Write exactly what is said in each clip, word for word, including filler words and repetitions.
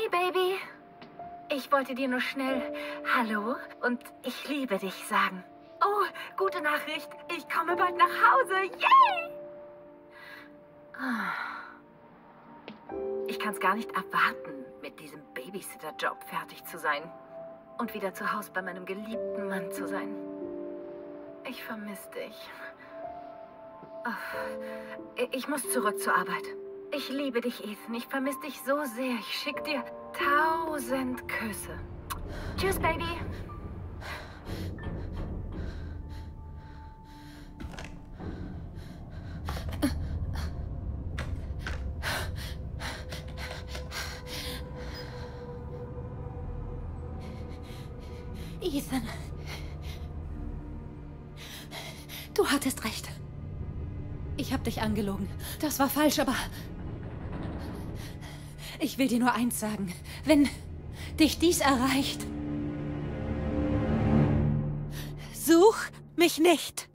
Hey, Baby. Ich wollte dir nur schnell Hallo und ich liebe dich sagen. Oh, gute Nachricht. Ich komme bald nach Hause. Yay! Ich kann's gar nicht erwarten, mit diesem Babysitter-Job fertig zu sein. Und wieder zu Hause bei meinem geliebten Mann zu sein. Ich vermisse dich. Oh, ich muss zurück zur Arbeit. Ich liebe dich, Ethan. Ich vermisse dich so sehr. Ich schicke dir tausend Küsse. Tschüss, Baby. Ethan. Du hattest recht. Ich habe dich angelogen. Das war falsch, aber... Ich will dir nur eins sagen. Wenn dich dies erreicht... Such mich nicht!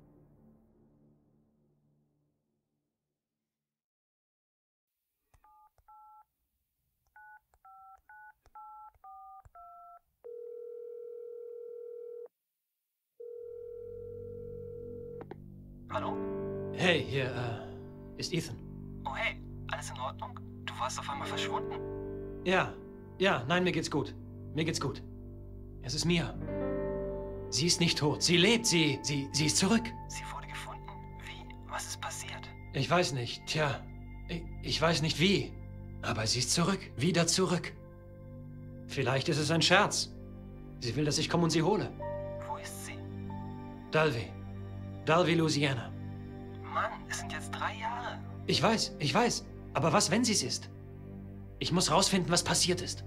Hallo? Hey, hier, äh, ist Ethan. Oh hey, alles in Ordnung? Du warst auf einmal verschwunden. Ja, ja, nein, mir geht's gut. Mir geht's gut. Es ist Mia. Sie ist nicht tot. Sie lebt. Sie, sie, sie ist zurück. Sie wurde gefunden? Wie? Was ist passiert? Ich weiß nicht. Tja, ich, ich weiß nicht wie. Aber sie ist zurück. Wieder zurück. Vielleicht ist es ein Scherz. Sie will, dass ich komme und sie hole. Wo ist sie? Dalvey. Dalvey, Louisiana. Mann, es sind jetzt drei Jahre. Ich weiß, ich weiß. Aber was, wenn sie es ist? Ich muss rausfinden, was passiert ist.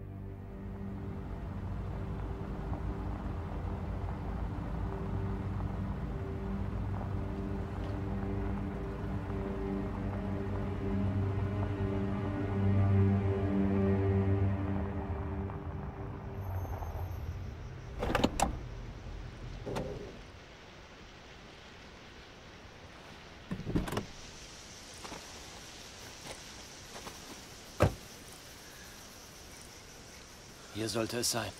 Hier sollte es sein.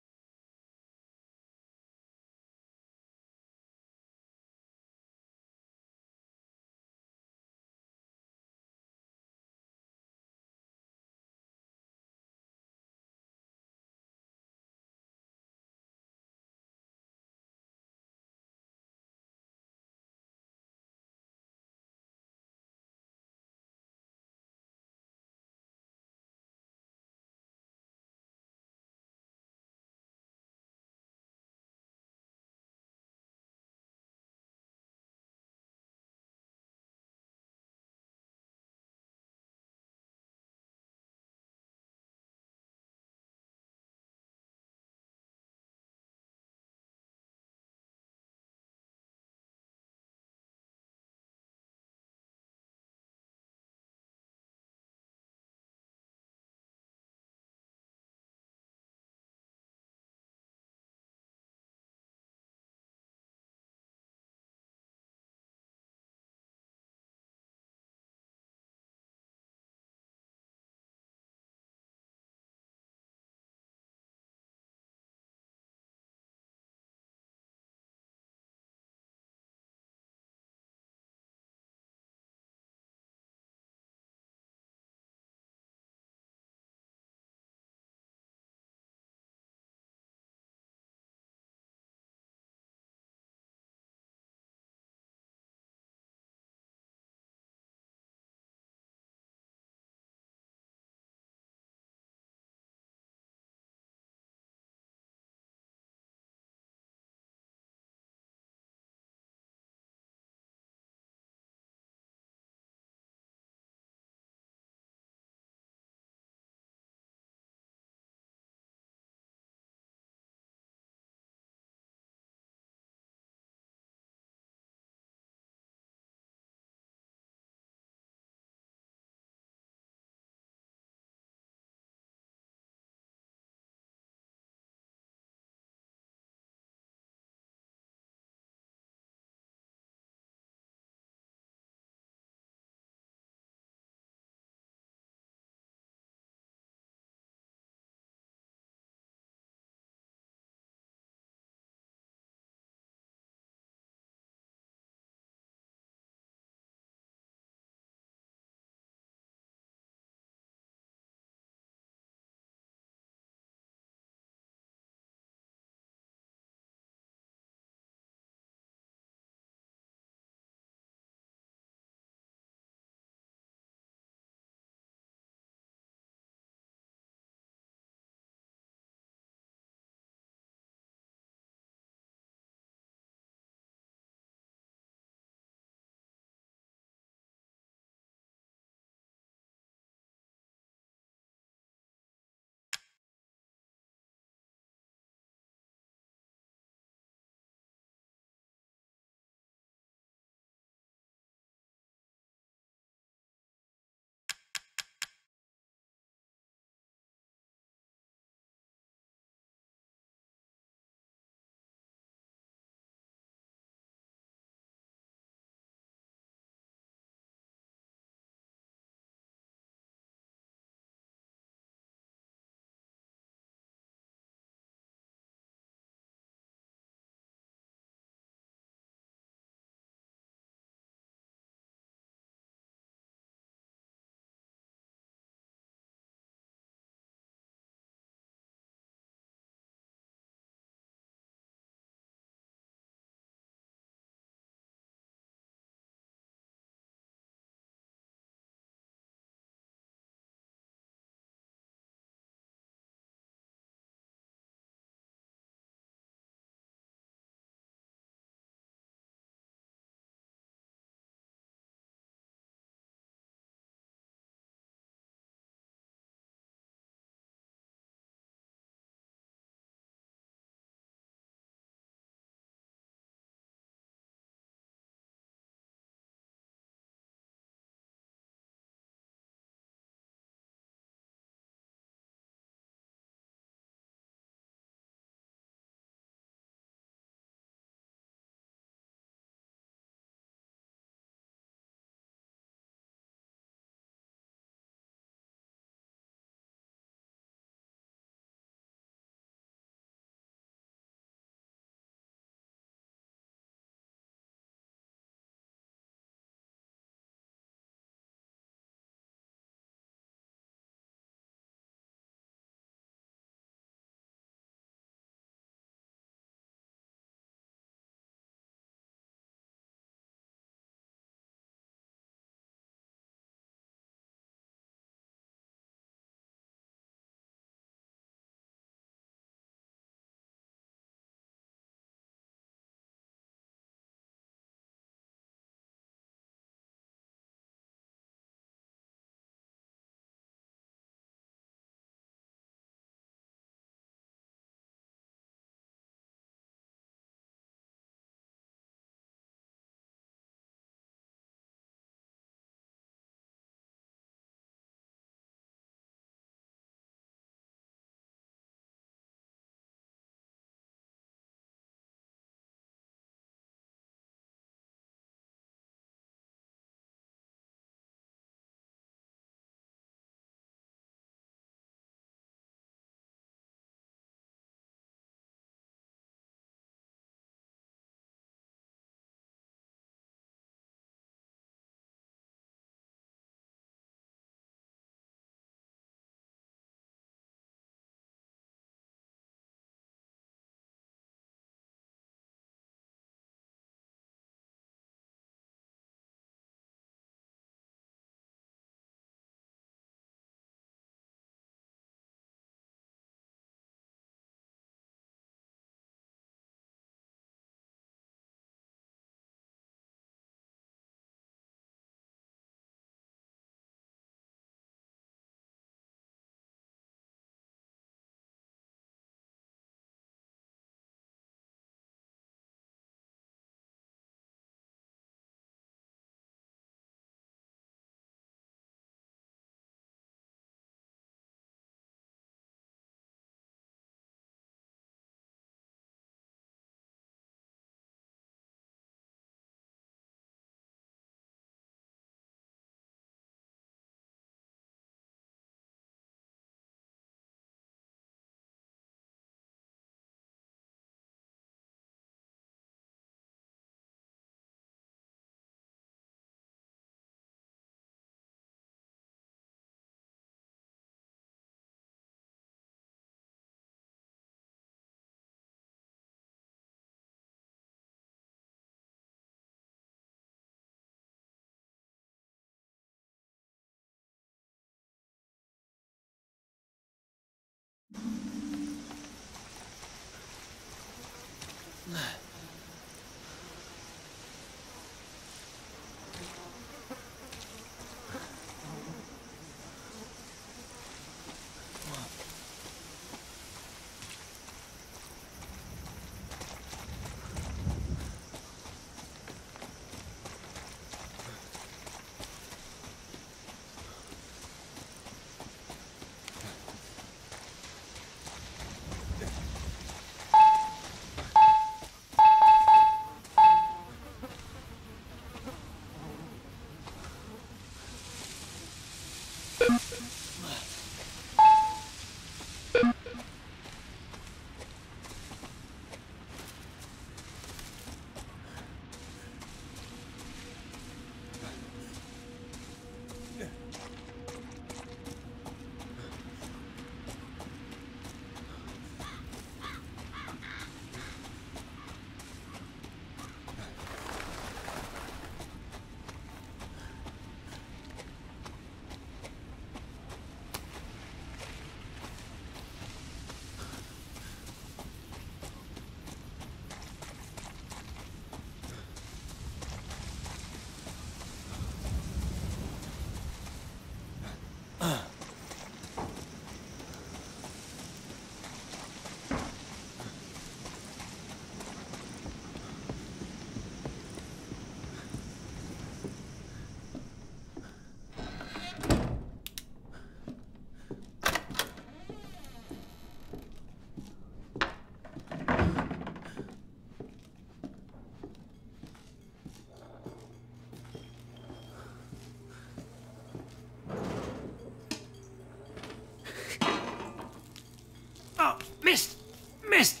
Mist! Mist!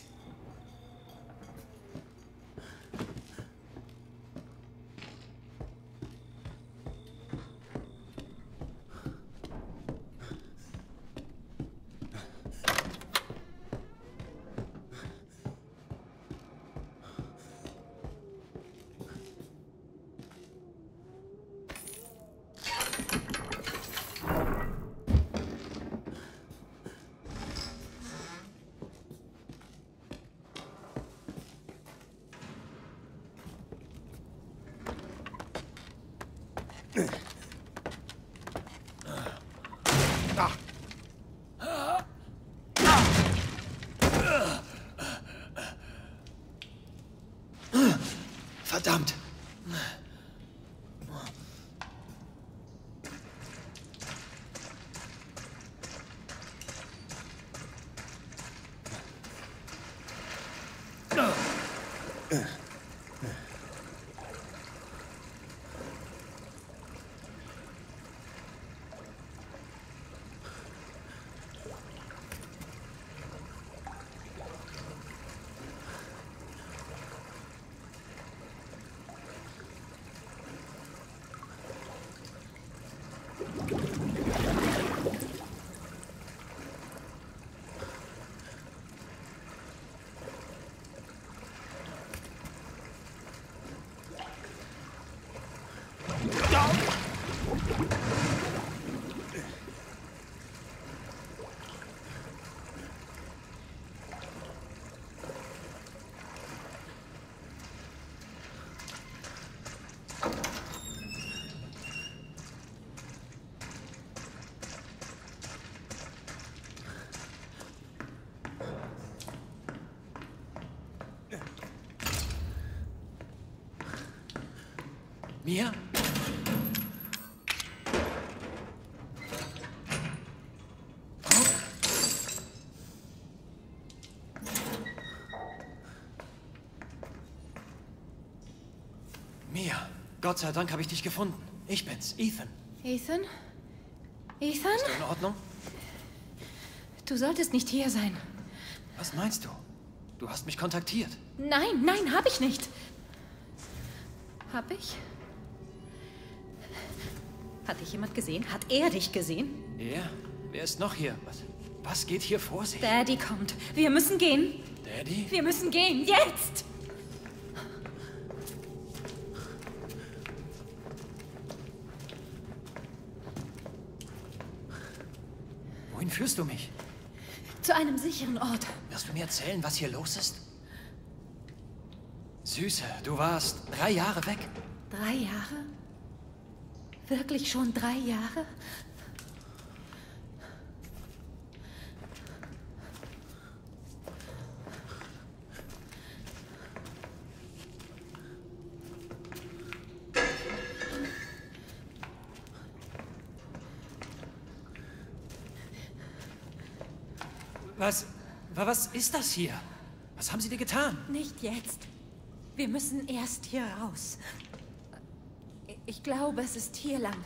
Verdammt! Mia? Mia, Gott sei Dank habe ich dich gefunden. Ich bin's, Ethan. Ethan? Ethan? Bist du in Ordnung? Du solltest nicht hier sein. Was meinst du? Du hast mich kontaktiert. Nein, nein, hab ich nicht. Hab ich? Hat dich jemand gesehen? Hat er dich gesehen? Er? Wer ist noch hier? Was, was geht hier vor sich? Daddy kommt. Wir müssen gehen. Daddy? Wir müssen gehen. Jetzt! Wohin führst du mich? Zu einem sicheren Ort. Wirst du mir erzählen, was hier los ist? Süße, du warst drei Jahre weg. Drei Jahre? Wirklich schon drei Jahre? Was, was ist das hier? Was haben Sie dir getan? Nicht jetzt. Wir müssen erst hier raus. Ich glaube, es ist hier lang.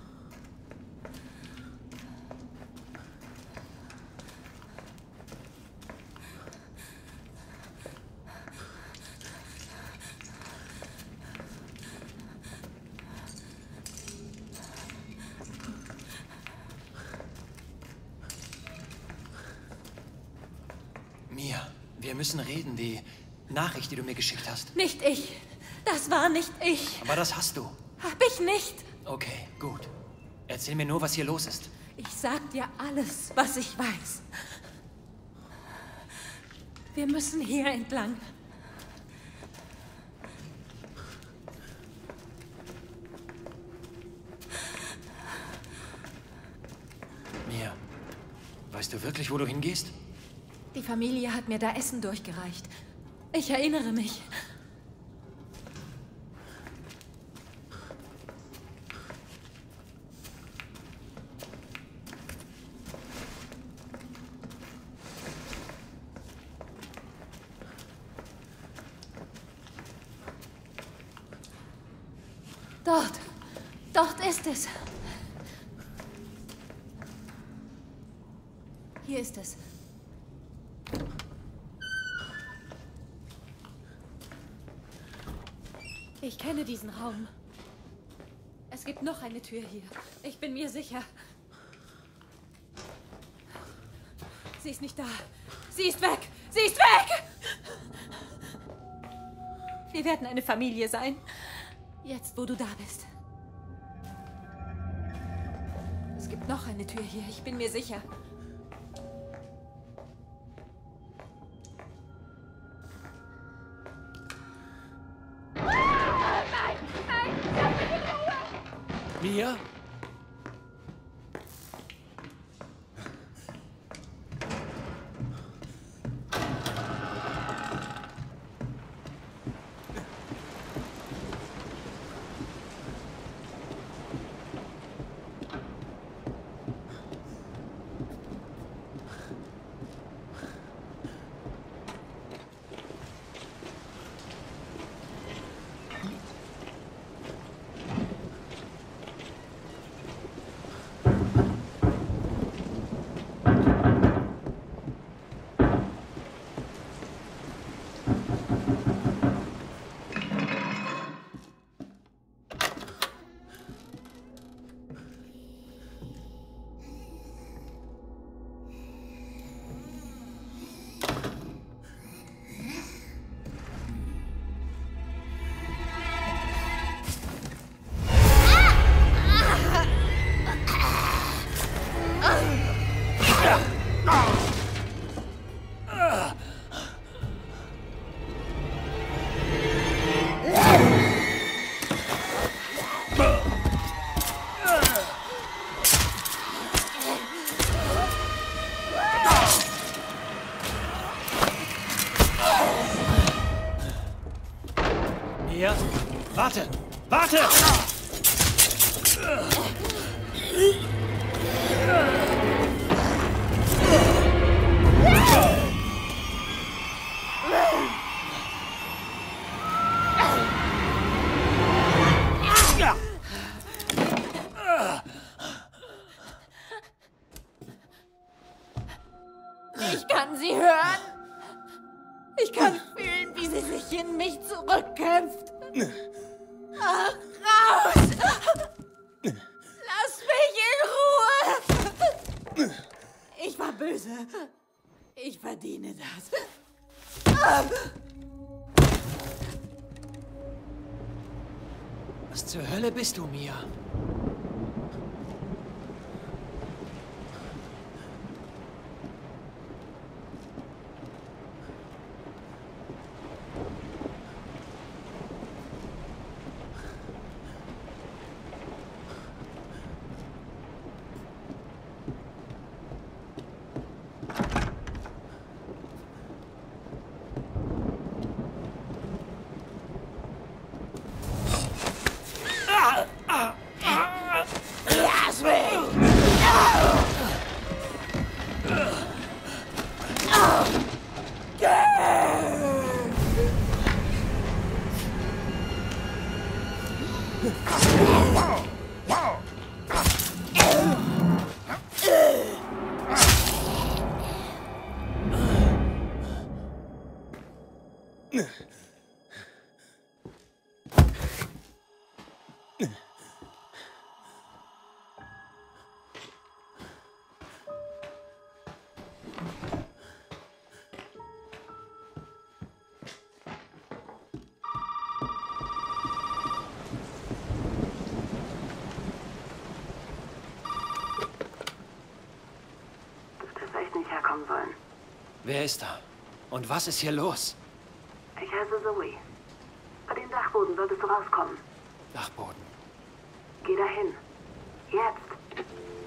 Mia, wir müssen reden. Die Nachricht, die du mir geschickt hast. Nicht ich. Das war nicht ich. Aber das hast du. Hab ich nicht. Okay, gut. Erzähl mir nur, was hier los ist. Ich sag dir alles, was ich weiß. Wir müssen hier entlang. Mia, weißt du wirklich, wo du hingehst? Die Familie hat mir da Essen durchgereicht. Ich erinnere mich. Dort. Dort ist es. Hier ist es. Ich kenne diesen Raum. Es gibt noch eine Tür hier. Ich bin mir sicher. Sie ist nicht da. Sie ist weg. Sie ist weg! Wir werden eine Familie sein. Jetzt, wo du da bist. Es gibt noch eine Tür hier. Ich bin mir sicher. Mia? Mia, warte! Warte! Ich kann sie hören. Ich kann fühlen, wie sie sich in mich zurückkämpft. Ach, raus! Lass mich in Ruhe! Ich war böse. Ich verdiene das. Was zur Hölle bist du, Mia? Sollen. Wer ist da? Und was ist hier los? Ich heiße Zoe. Bei dem Dachboden solltest du rauskommen. Dachboden. Geh dahin. Jetzt.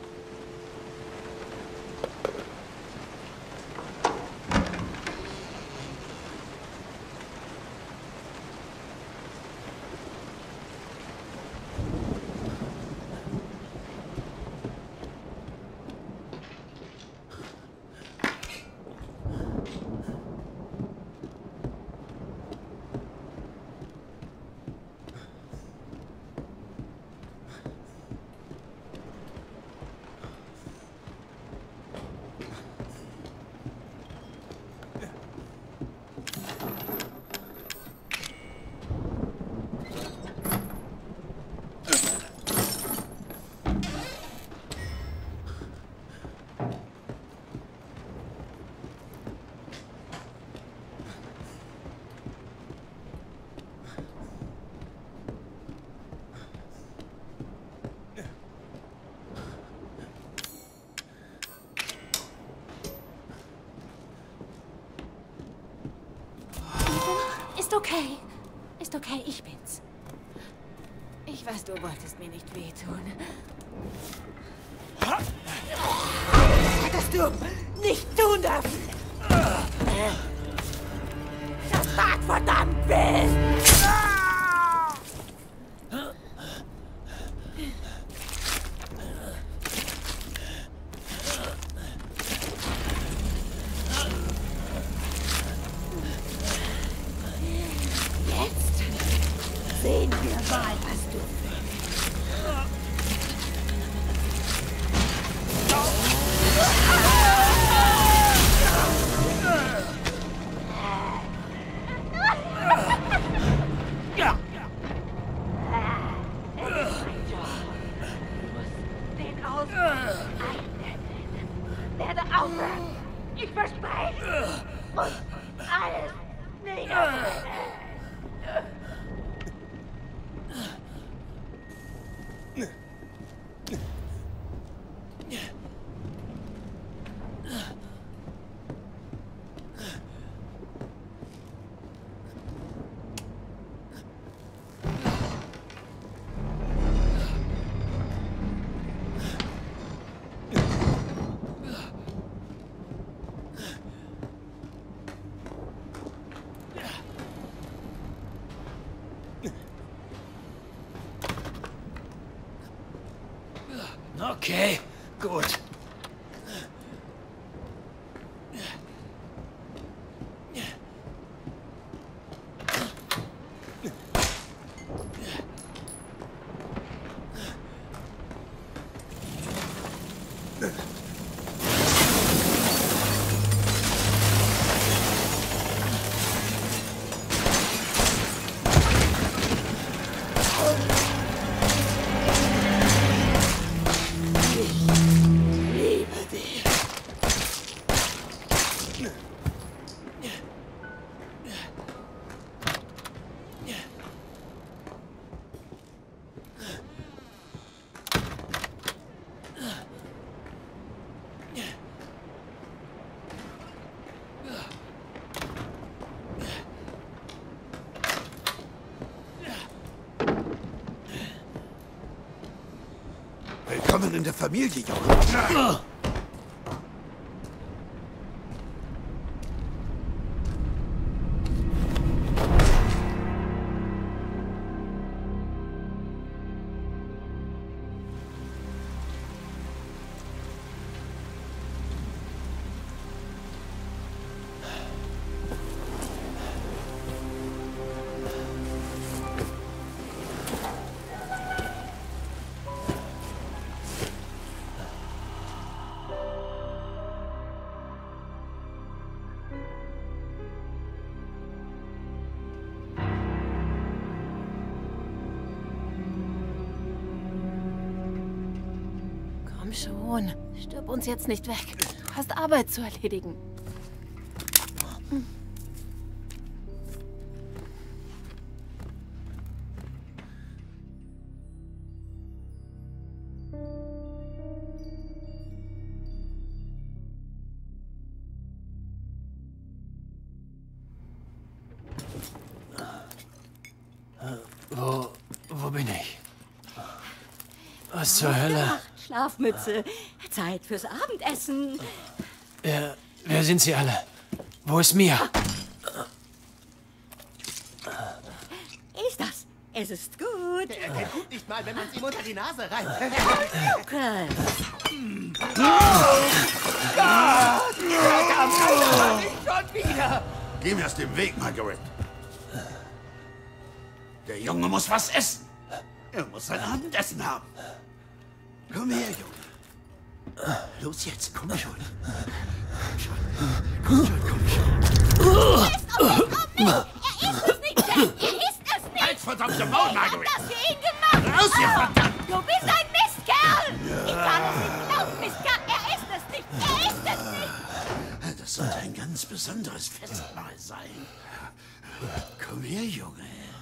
Ist okay. Ist okay, ich bin's. Ich weiß, du wolltest mir nicht wehtun. Hättest du nicht tun dürfen. Das tat verdammt weh. Sehen wir mal, was du willst. Ja. Du musst den Ausdruck einnehmen. Werde aufhören. Ich verspreche. Muss alles nicht aufhören. Okay, gut. Willkommen in der Familie, Junge. Komm schon, stirb uns jetzt nicht weg. Du hast Arbeit zu erledigen. Hm. Wo, wo bin ich? Was zur Hölle? Schlafmütze. Zeit fürs Abendessen. Wer, wer sind Sie alle? Wo ist Mia? Ist das? Es ist gut. Er kennt gut nicht mal, wenn man es ihm unter die Nase reibt. Lukas. Gott! Verdammt, Alter, nicht schon wieder! Geh mir aus dem Weg, Margaret. Der Junge muss was essen. Er muss sein Abendessen haben. Komm her, Junge. Los jetzt, komm schon. Komm schon, komm schon. Er ist es nicht, Jack! Er ist es nicht! Halt verdammte Maul, Margaret! Ich hab das für ihn gemacht! Raus hier, verdammt! Du bist ein Mistkerl! Ich kann es nicht glauben, Mistkerl! Er ist es nicht! Er ist es nicht! Das sollte ein ganz besonderes Festmahl sein. Komm her, Junge.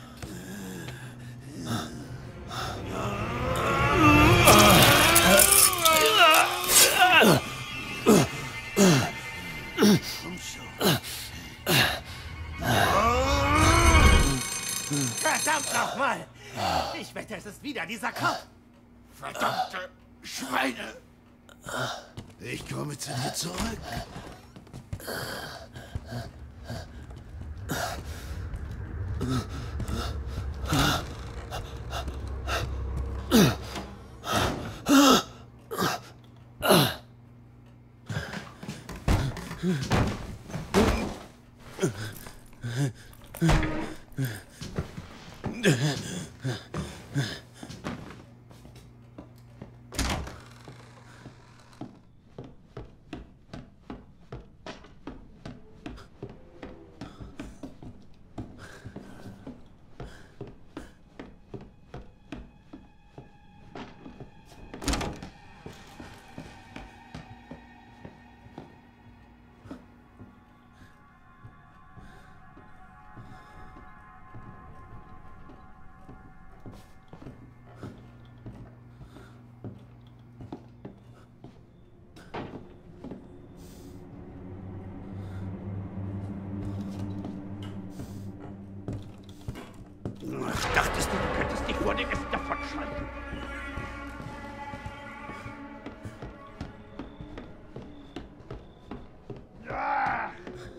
Komm schon. Verdammt nochmal! Ich wette, es ist wieder dieser Kopf! Verdammte Schweine! Ich komme zu dir zurück. Dachtest du, du könntest dich vor dem Essen davonschalten? Ah!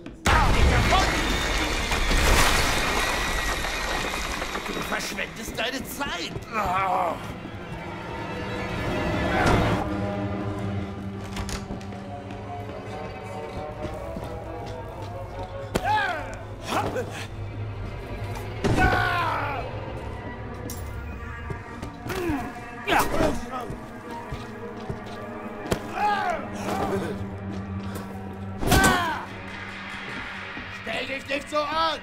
Du verschwendest deine Zeit! Oh. Stell dich nicht so an!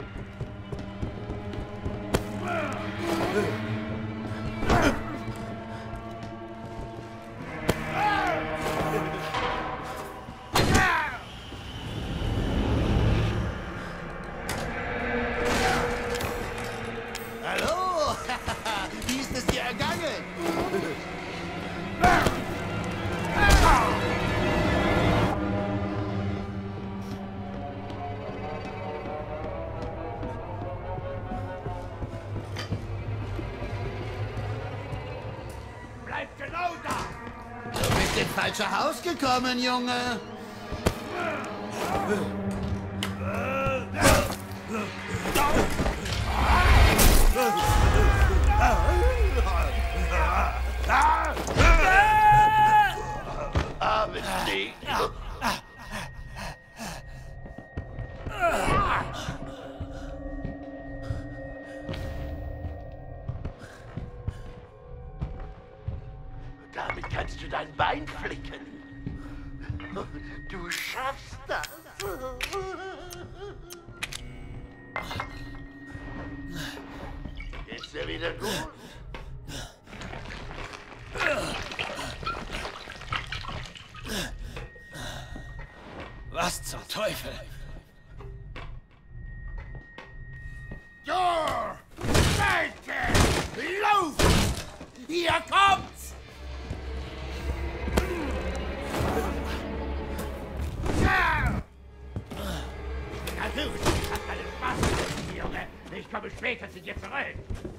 Hallo! Wie ist es dir ergangen? Bleib genau da! Du bist ins falsche Haus gekommen, Junge. Armes Ding! Damit kannst du dein Bein flicken. Du schaffst das. Geht's dir wieder gut? Was zum Teufel? Ja! Seite! Lauf! Hier kommt's! Ja! Natürlich, ich hab deinen Spaß, Junge. Ich komme später zu dir zurück.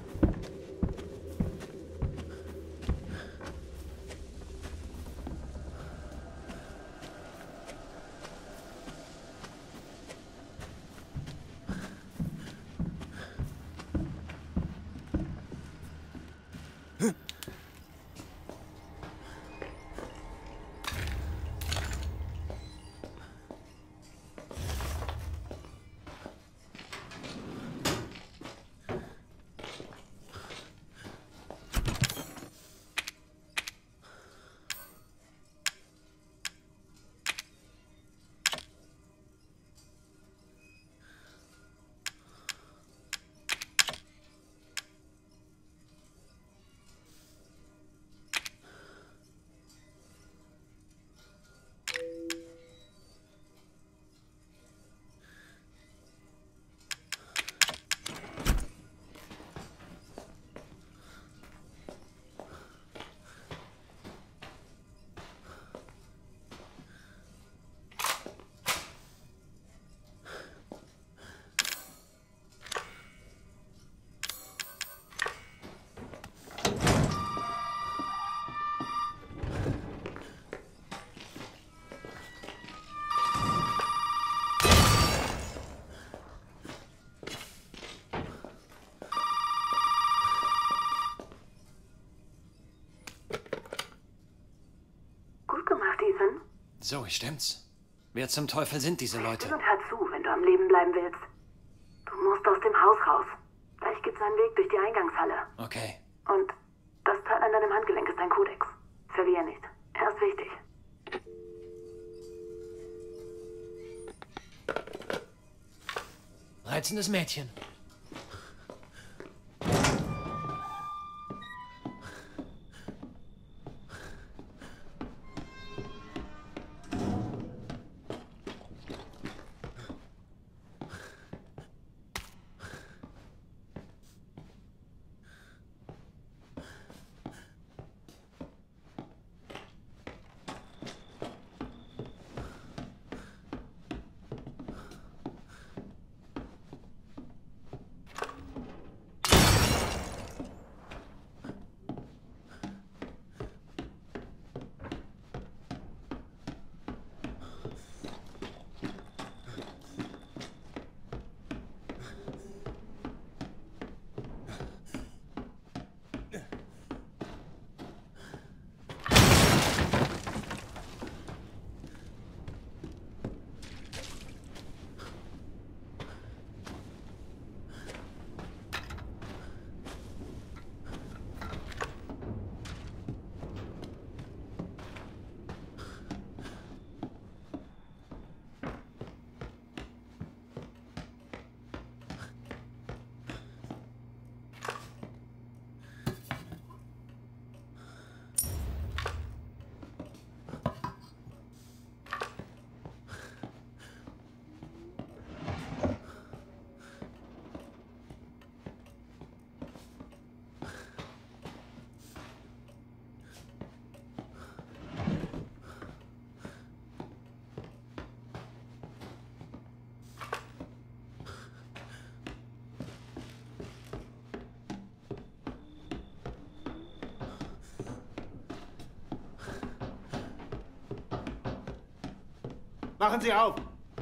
So, stimmt's. Wer zum Teufel sind diese Leute? Und hör zu, wenn du am Leben bleiben willst. Du musst aus dem Haus raus. Gleich gibt's einen Weg durch die Eingangshalle. Okay. Und das Teil an deinem Handgelenk ist dein Kodex. Verlier nicht. Er ist wichtig. Reizendes Mädchen. Machen Sie auf!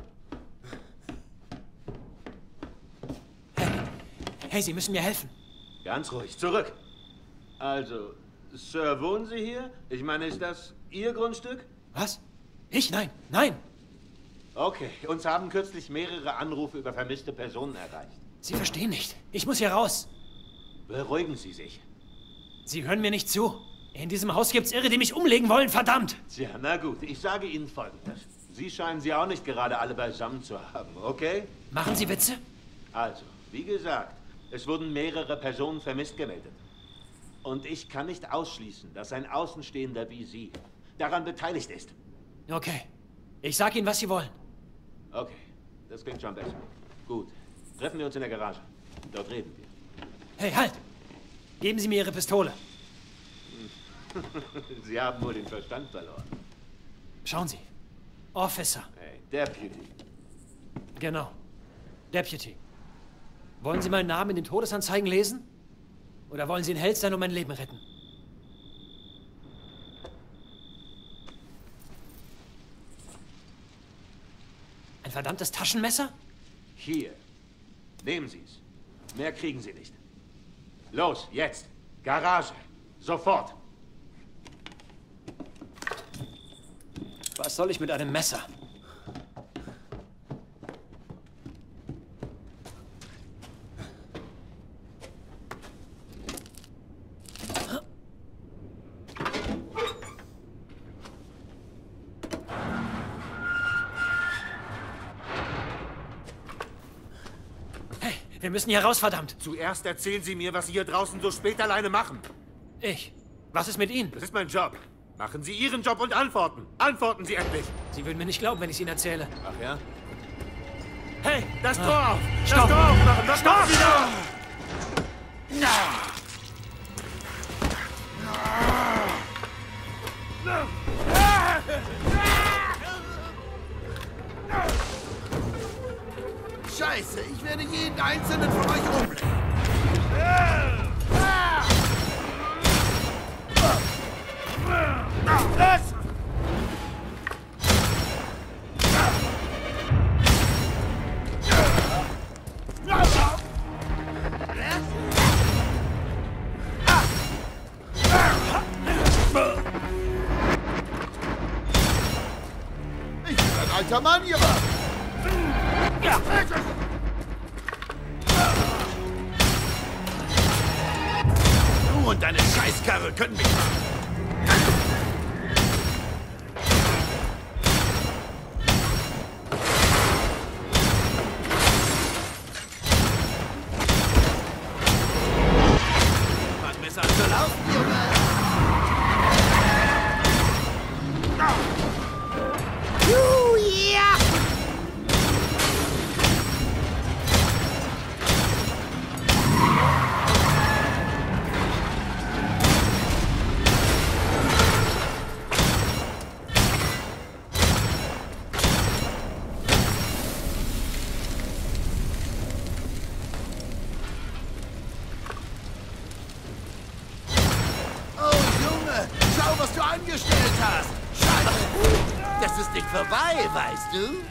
Hey, hey, Sie müssen mir helfen. Ganz ruhig, zurück. Also, Sir, wohnen Sie hier? Ich meine, ist das Ihr Grundstück? Was? Ich? Nein, nein! Okay, uns haben kürzlich mehrere Anrufe über vermisste Personen erreicht. Sie verstehen nicht. Ich muss hier raus. Beruhigen Sie sich. Sie hören mir nicht zu. In diesem Haus gibt's Irre, die mich umlegen wollen, verdammt! Tja, na gut, ich sage Ihnen Folgendes. Sie scheinen sie auch nicht gerade alle beisammen zu haben, okay? Machen Sie Witze? Also, wie gesagt, es wurden mehrere Personen vermisst gemeldet. Und ich kann nicht ausschließen, dass ein Außenstehender wie Sie daran beteiligt ist. Okay. Ich sag Ihnen, was Sie wollen. Okay, das klingt schon besser. Gut, treffen wir uns in der Garage. Dort reden wir. Hey, halt! Geben Sie mir Ihre Pistole. Sie haben wohl den Verstand verloren. Schauen Sie. Officer. Hey, Deputy. Genau. Deputy. Wollen Sie meinen Namen in den Todesanzeigen lesen? Oder wollen Sie ein Held sein und mein Leben retten? Ein verdammtes Taschenmesser? Hier. Nehmen Sie es. Mehr kriegen Sie nicht. Los, jetzt. Garage. Sofort. Was soll ich mit einem Messer? Hey, wir müssen hier raus, verdammt. Zuerst erzählen Sie mir, was Sie hier draußen so spät alleine machen. Ich? Was ist mit Ihnen? Das ist mein Job. Machen Sie Ihren Job und antworten. Antworten Sie endlich. Sie würden mir nicht glauben, wenn ich es Ihnen erzähle. Ach ja? Hey, das Tor Ah. auf! Das Stopp! Tor aufmachen! Das Tor Stopp! wieder! Scheiße, ich werde jeden einzelnen von euch umbringen. Los! Ich bin ein alter Mann, ihr Mann. Du und deine Scheißkarre können mich machen. Fang besser an zu laufen, Junge. Uh, ja! Oh, Junge, schau, was du angestellt hast. Scheiße, das ist nicht vorbei, weißt du?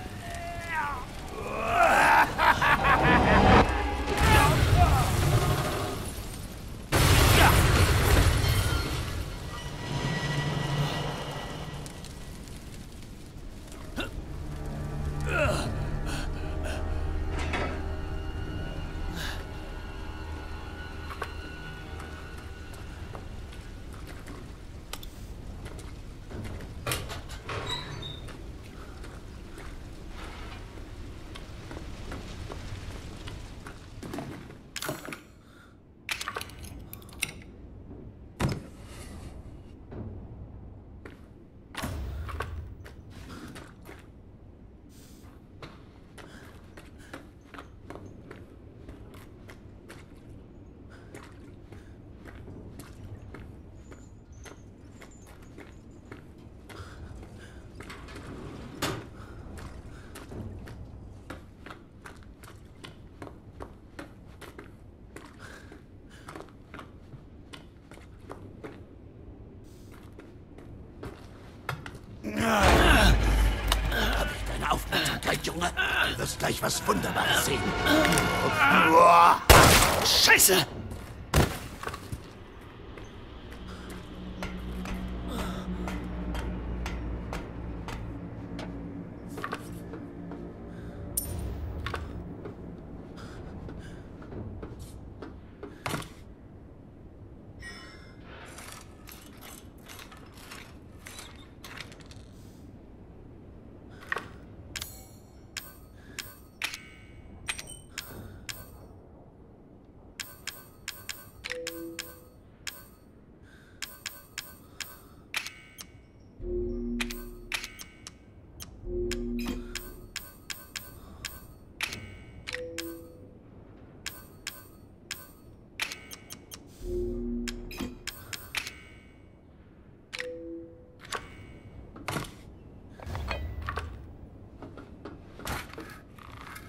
Hab ich deine Aufmerksamkeit, Junge? Du wirst gleich was Wunderbares sehen. Scheiße!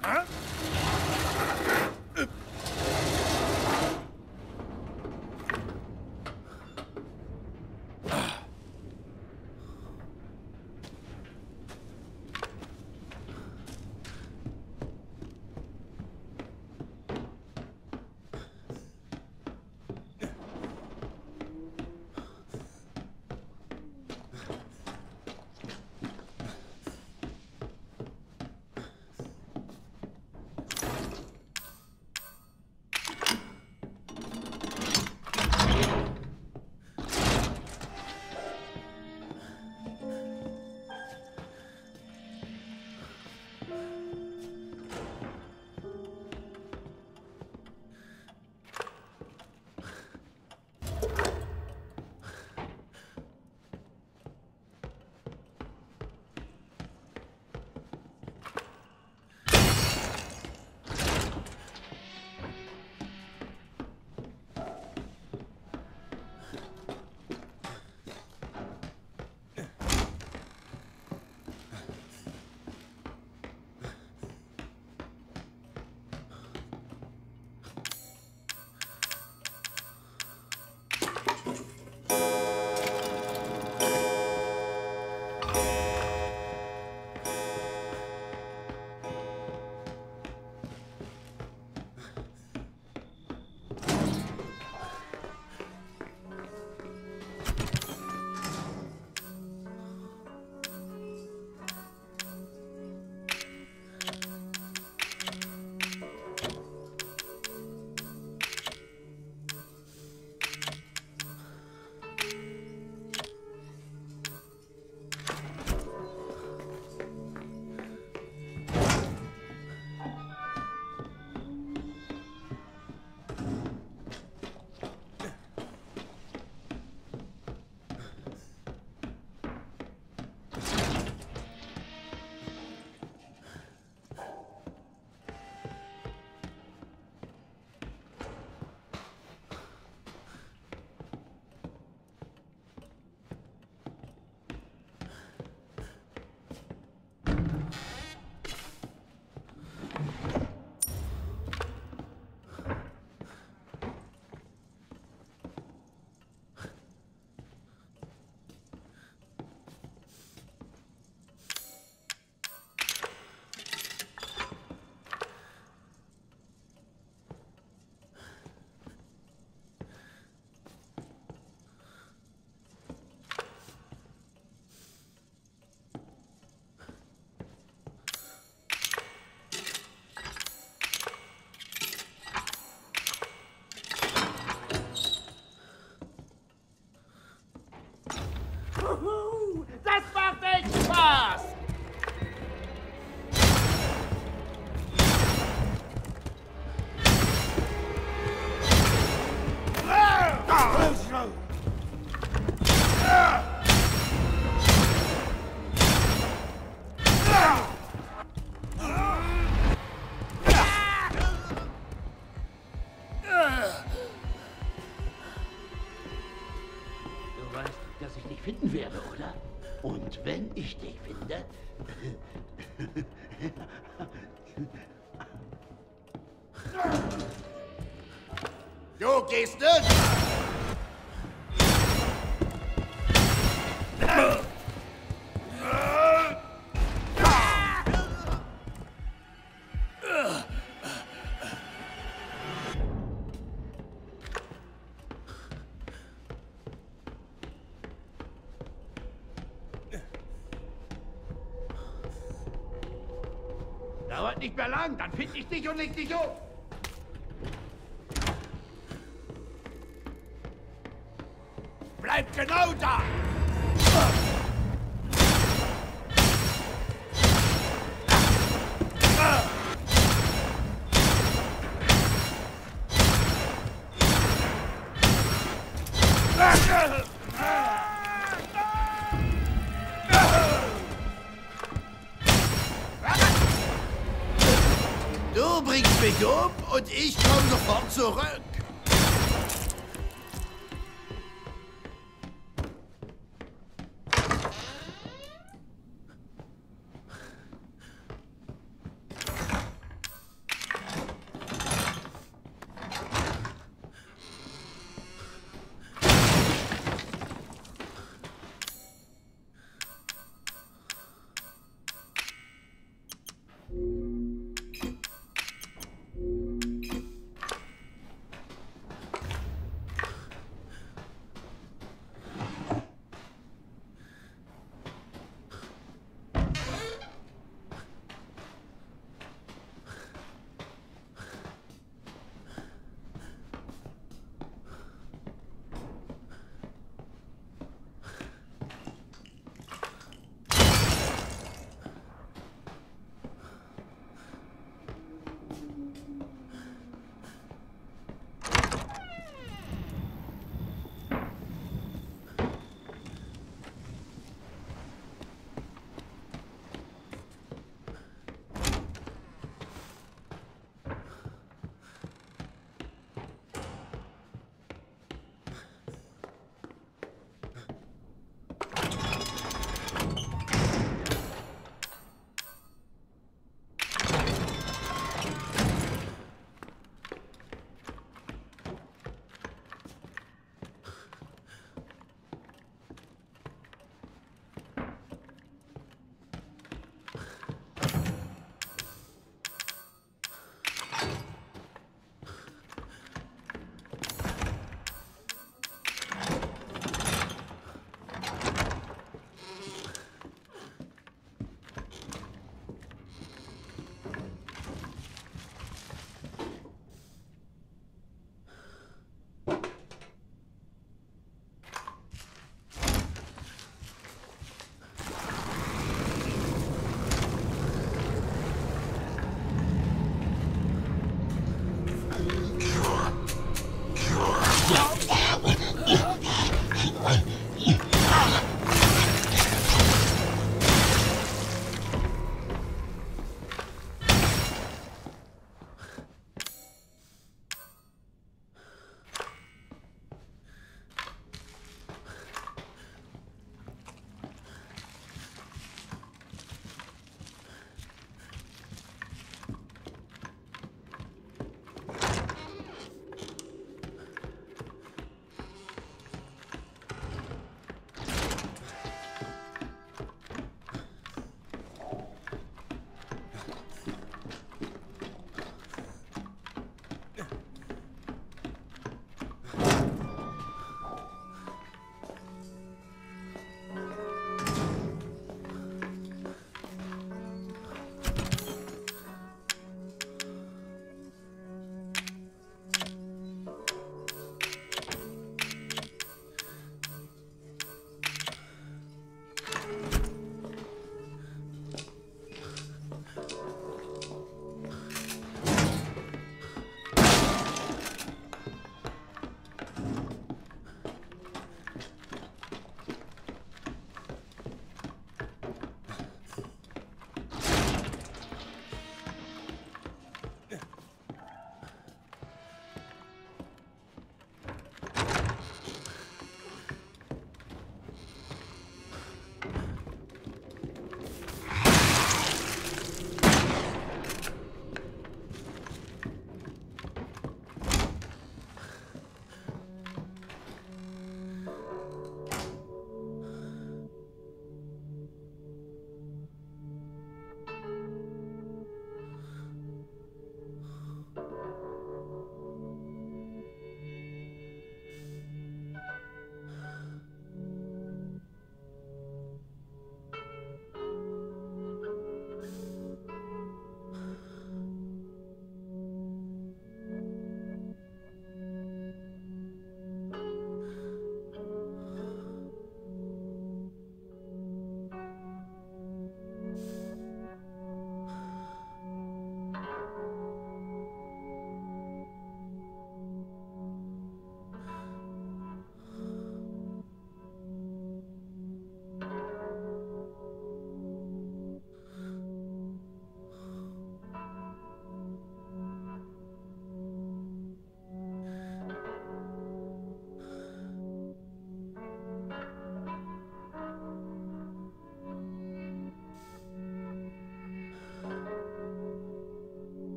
Das macht echt Spaß! Du weißt, dass ich dich finden werde, oder? Und wenn ich dich finde... Du gehst nicht! Dauert nicht mehr lang, dann finde ich dich und leg dich um. Bleib genau da! Du bringst mich um und ich komme sofort zurück.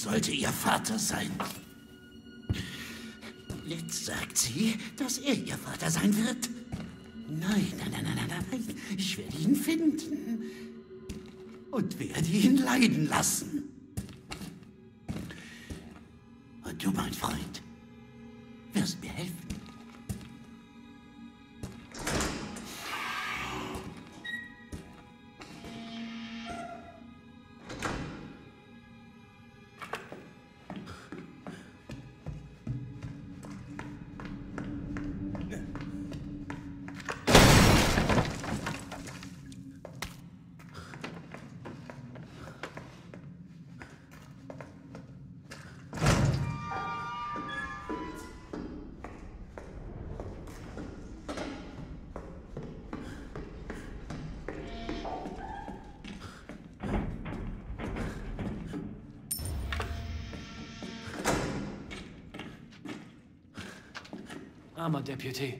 sollte ihr Vater sein. Jetzt sagt sie, dass er ihr Vater sein wird. Nein, nein, nein, nein, nein, nein. Ich werde ihn finden. Und werde ihn leiden lassen. Und du, mein Freund, wirst mir helfen. Armer Deputy.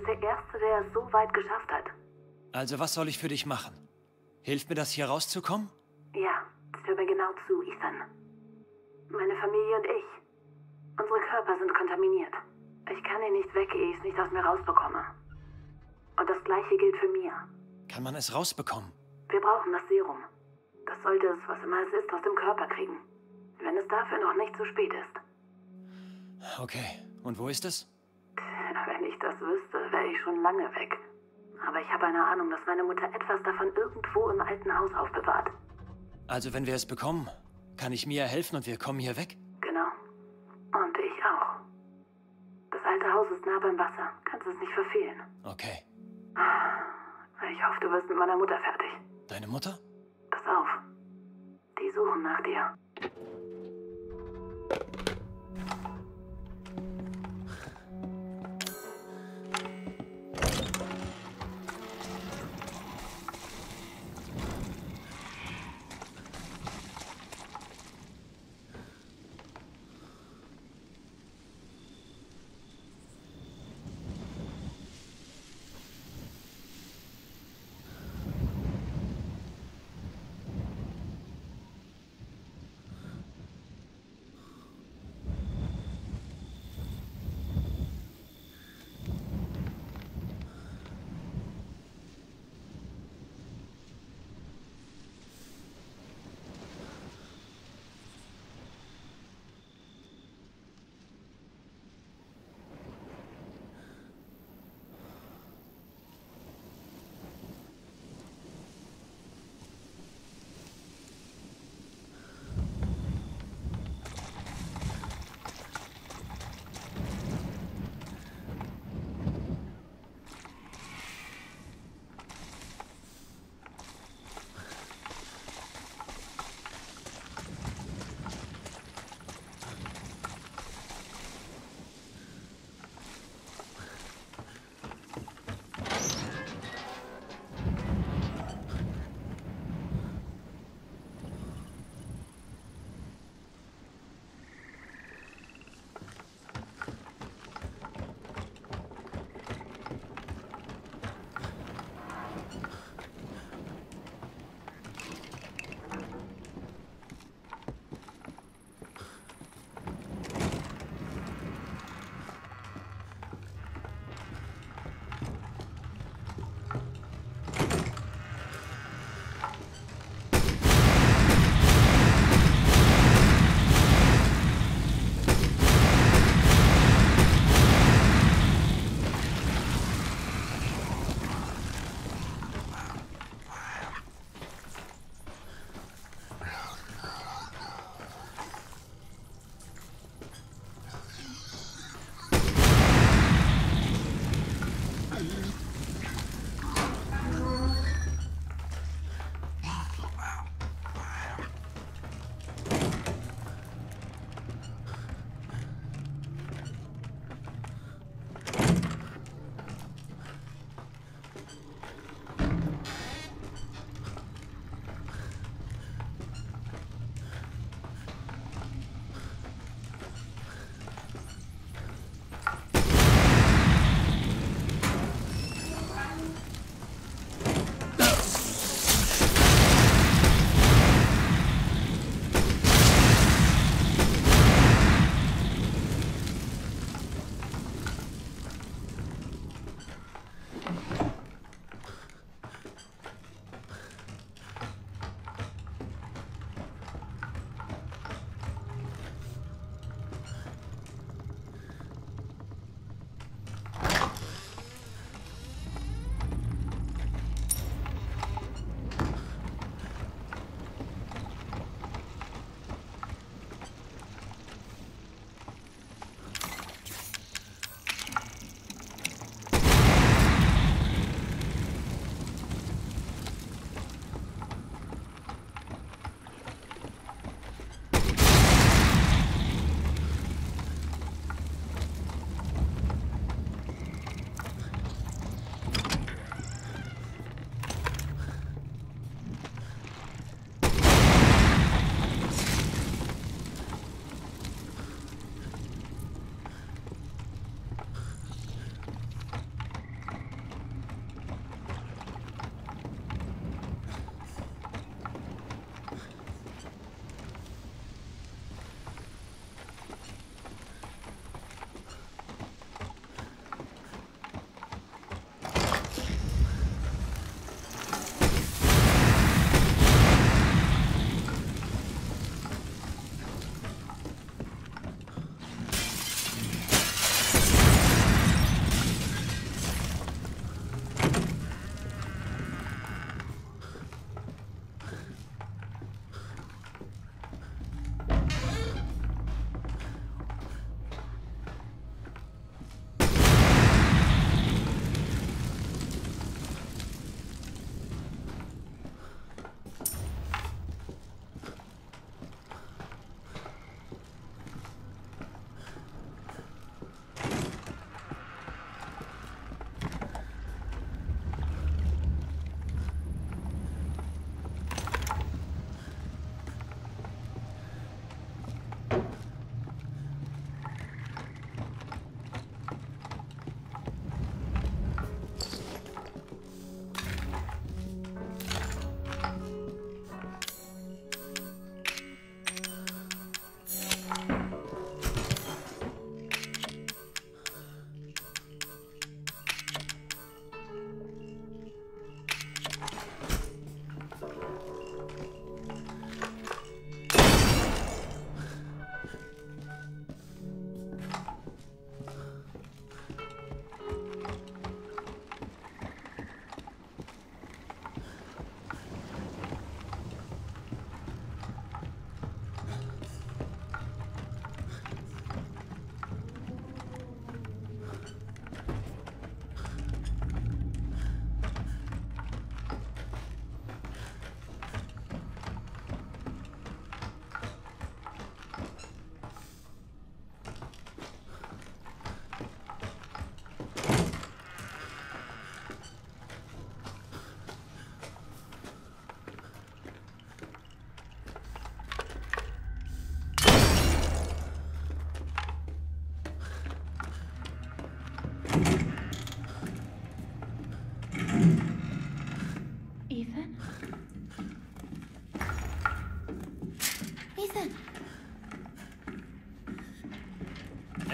bist der Erste, der es so weit geschafft hat. Also was soll ich für dich machen? Hilft mir das, hier rauszukommen? Ja, hör mir genau zu, Ethan. Meine Familie und ich. Unsere Körper sind kontaminiert. Ich kann hier nicht weg, ehe ich es nicht aus mir rausbekomme. Und das Gleiche gilt für mir. Kann man es rausbekommen? Wir brauchen das Serum. Das sollte es, was immer es ist, aus dem Körper kriegen. Wenn es dafür noch nicht zu spät ist. Okay. Und wo ist es? Wenn ich das wüsste, wäre ich schon lange weg. Aber ich habe eine Ahnung, dass meine Mutter etwas davon irgendwo im alten Haus aufbewahrt. Also wenn wir es bekommen, kann ich Mia helfen und wir kommen hier weg? Genau. Und ich auch. Das alte Haus ist nah beim Wasser. Kannst es nicht verfehlen. Okay. Ich hoffe, du wirst mit meiner Mutter fertig. Deine Mutter? Pass auf. Die suchen nach dir.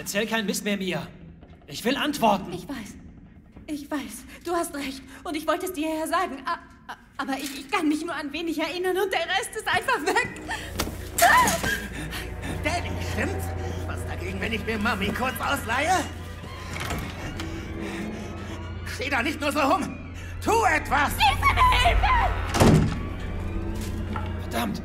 Erzähl keinen Mist mehr, Mia. Ich will Antworten. Ich weiß. Ich weiß. Du hast recht. Und ich wollte es dir ja sagen. A- a- Aber ich, ich kann mich nur an wenig erinnern und der Rest ist einfach weg. Daddy, stimmt's? Was dagegen, wenn ich mir Mami kurz ausleihe? Steh da nicht nur so rum. Tu etwas! Hilfe! Verdammt!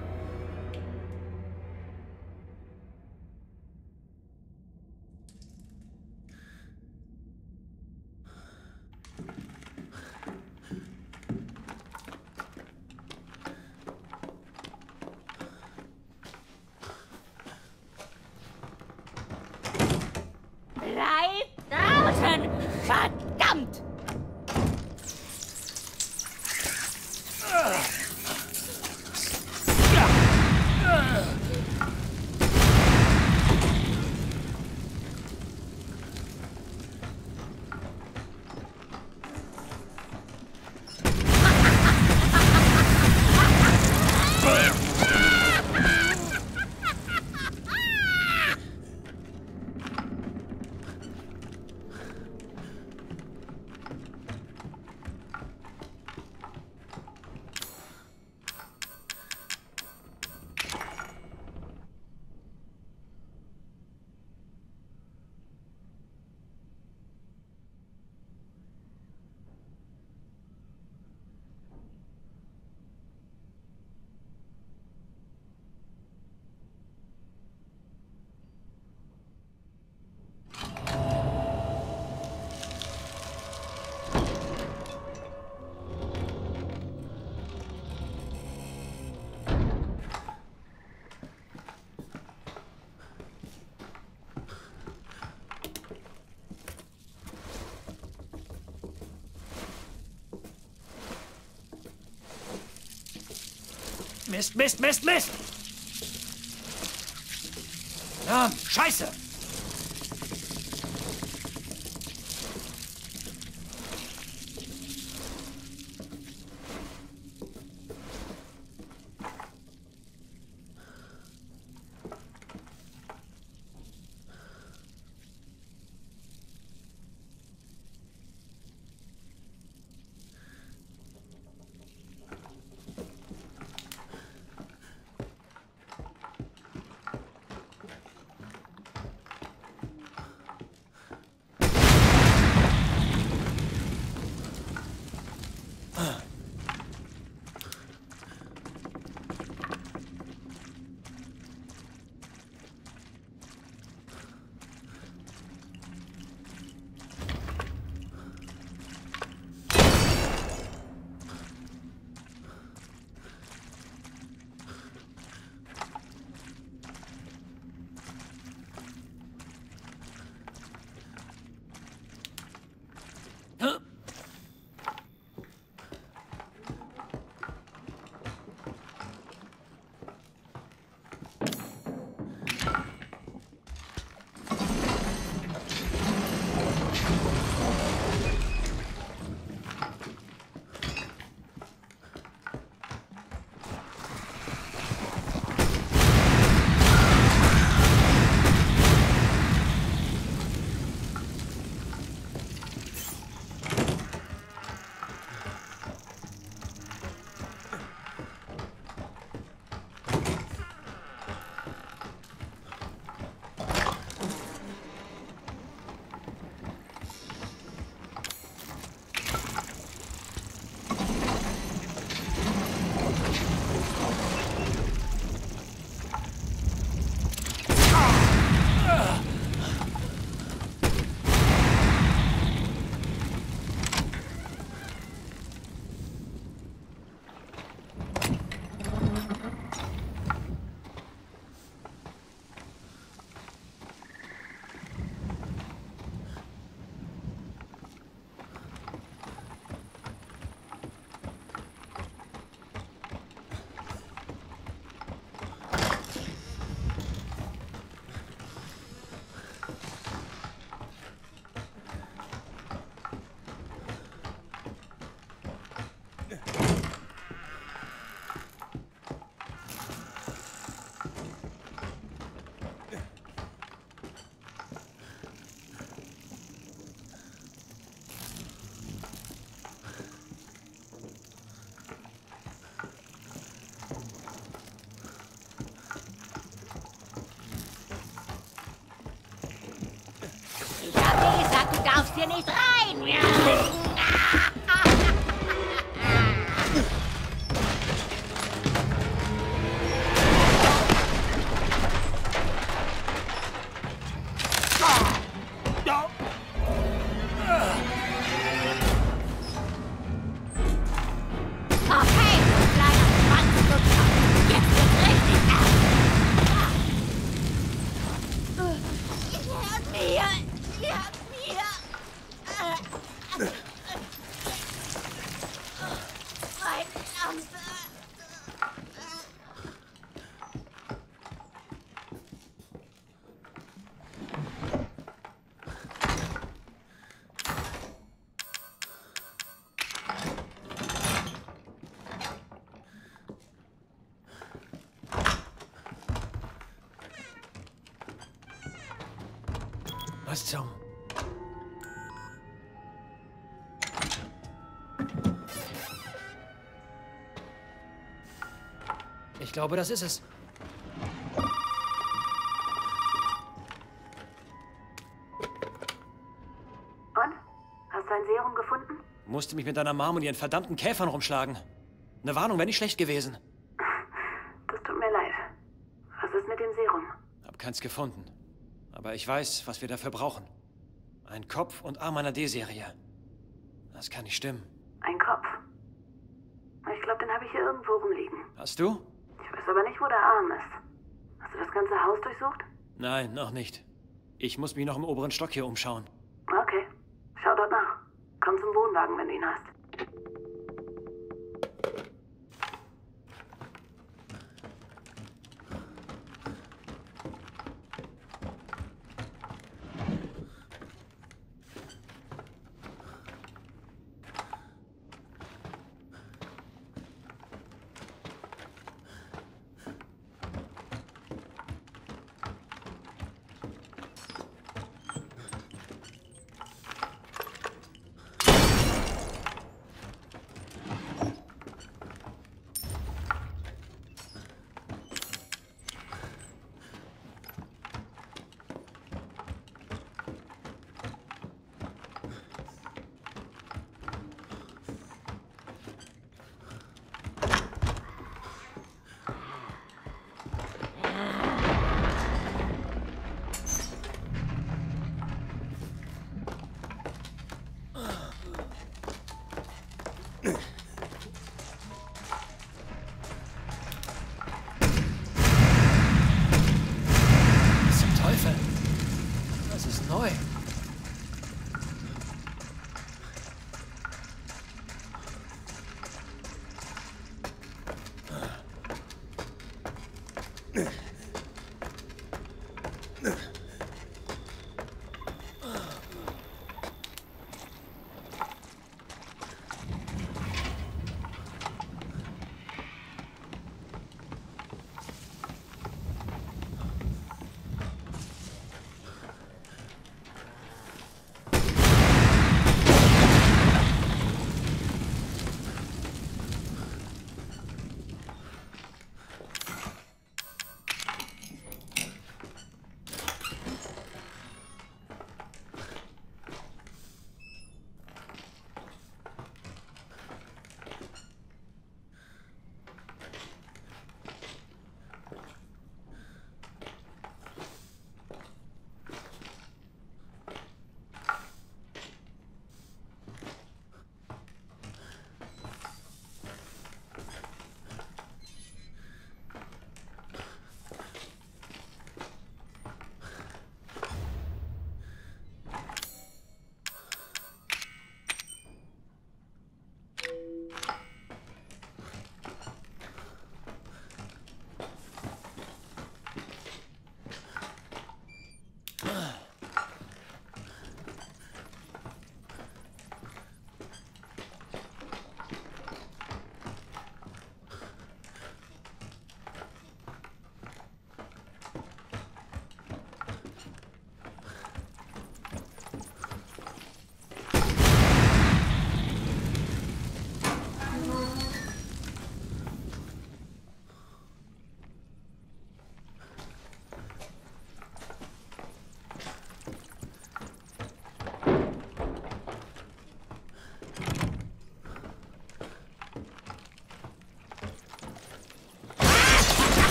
Bleib draußen! Verdammt! Mist, Mist, Mist, Mist! Ja, Scheiße! hier nicht rein! Okay, du kleiner Schwanzlutzer. Jetzt wird's richtig ernst. Hört mir! Hört mir! Verdammt! Was zum... Ich glaube, das ist es. Und? Hast du ein Serum gefunden? Musste mich mit deiner Mom und ihren verdammten Käfern rumschlagen. Eine Warnung wäre nicht schlecht gewesen. Das tut mir leid. Was ist mit dem Serum? Hab keins gefunden. Aber ich weiß, was wir dafür brauchen. Ein Kopf und Arm einer D-Serie. Das kann nicht stimmen. Ein Kopf. Ich glaube, den habe ich hier irgendwo rumliegen. Hast du? Ich weiß aber nicht, wo der Arm ist. Hast du das ganze Haus durchsucht? Nein, noch nicht. Ich muss mich noch im oberen Stock hier umschauen. Okay. Schau dort nach. Komm zum Wohnwagen, wenn du ihn hast.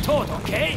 tot, okay?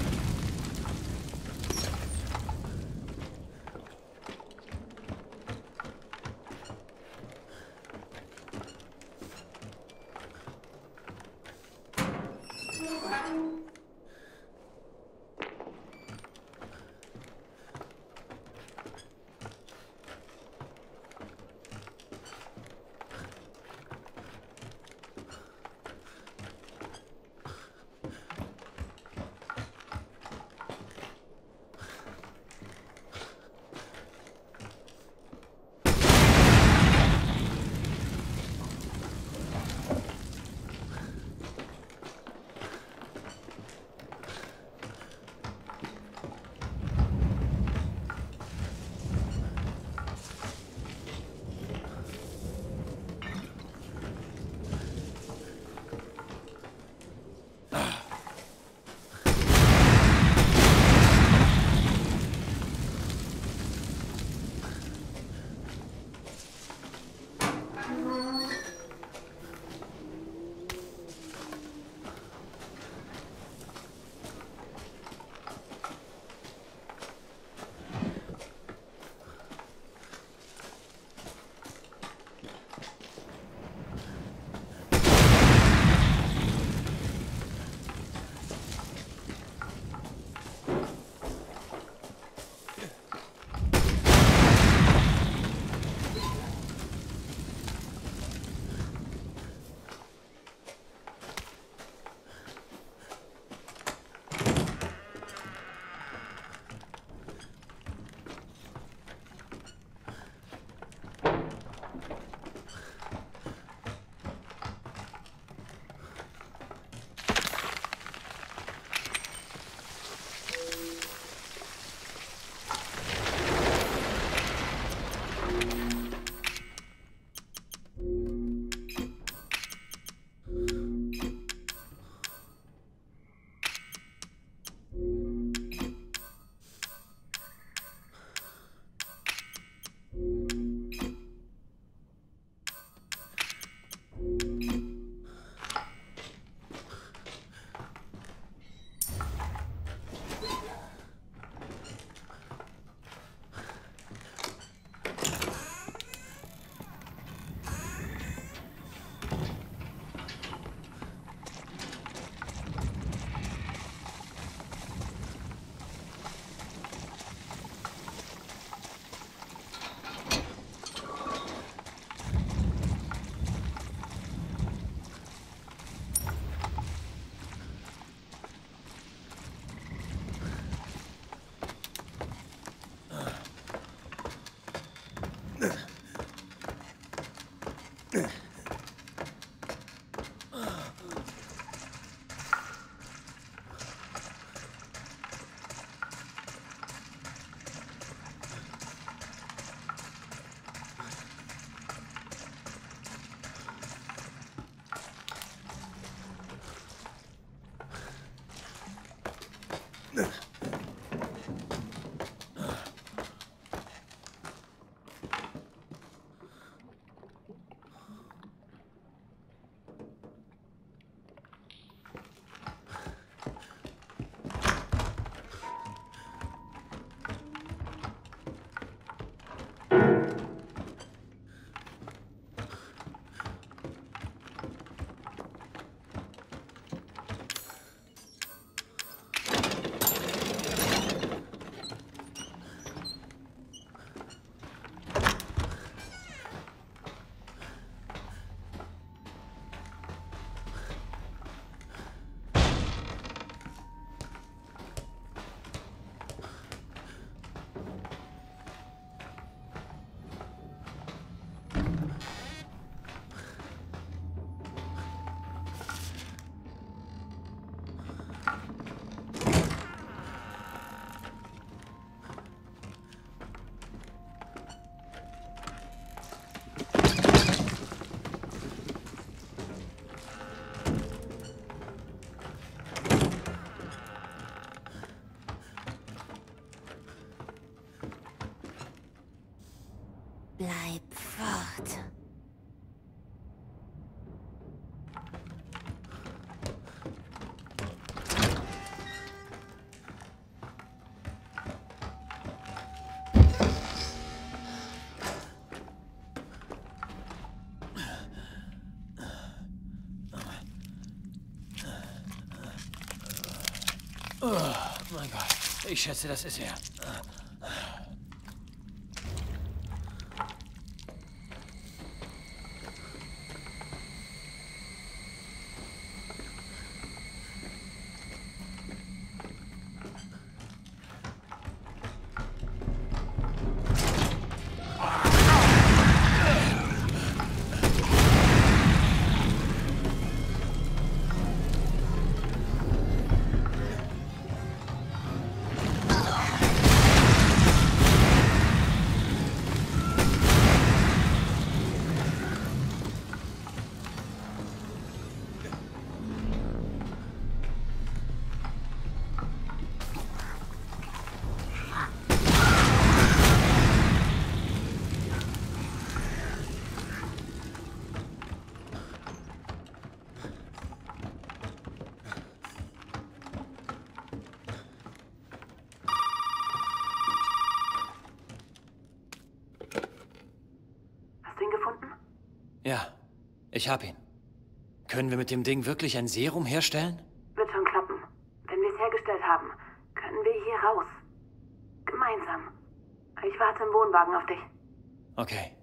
Bleib fort. Oh, mein Gott. Ich schätze, das ist er. Ja, ich hab ihn. Können wir mit dem Ding wirklich ein Serum herstellen? Wird schon klappen. Wenn wir es hergestellt haben, können wir hier raus. Gemeinsam. Ich warte im Wohnwagen auf dich. Okay.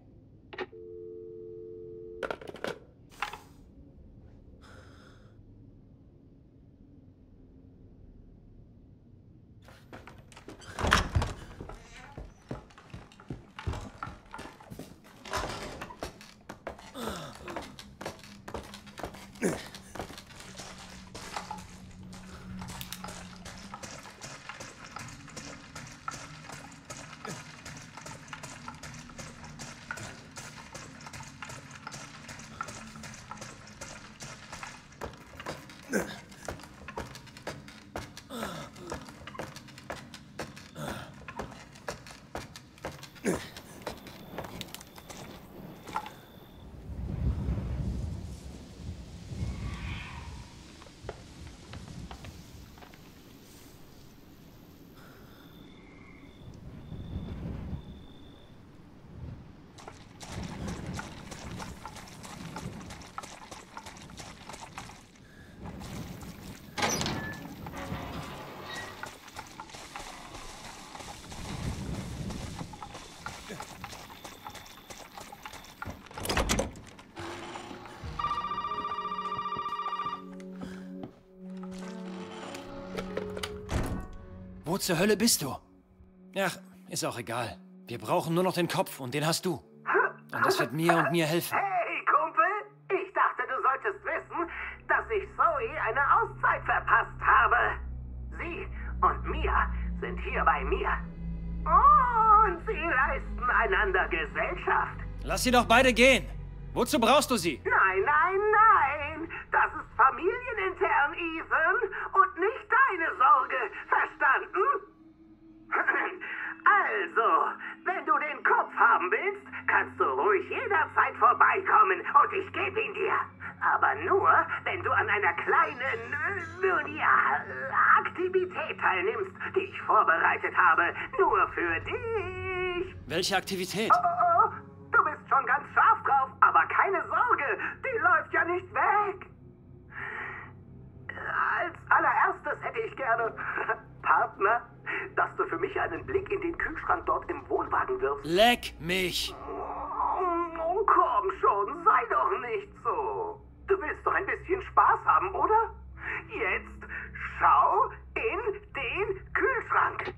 Wo zur Hölle bist du? Ach, ist auch egal. Wir brauchen nur noch den Kopf und den hast du. Und das wird mir und mir helfen. Hey, Kumpel! Ich dachte, du solltest wissen, dass ich Zoe eine Auszeit verpasst habe. Sie und Mia sind hier bei mir. Und sie leisten einander Gesellschaft. Lass sie doch beide gehen. Wozu brauchst du sie? Nein, nein, nein! Das ist familienintern, Ethan, und nicht deine Sorge, verstanden? Also, wenn du den Kopf haben willst, kannst du ruhig jederzeit vorbeikommen und ich gebe ihn dir. Aber nur, wenn du an einer kleinen, äh, ja, Aktivität teilnimmst, die ich vorbereitet habe. Nur für dich. Welche Aktivität? Oh, oh, oh. Du bist schon ganz scharf drauf, aber keine Sorge, die läuft ja nicht weg. Als allererstes hätte ich gerne, Partner, dass du für mich einen Blick in den Kühlschrank dort im Wohnwagen wirfst. Leck mich! Oh, komm schon, sei doch nicht so. Du willst doch ein bisschen Spaß haben, oder? Jetzt schau in den Kühlschrank.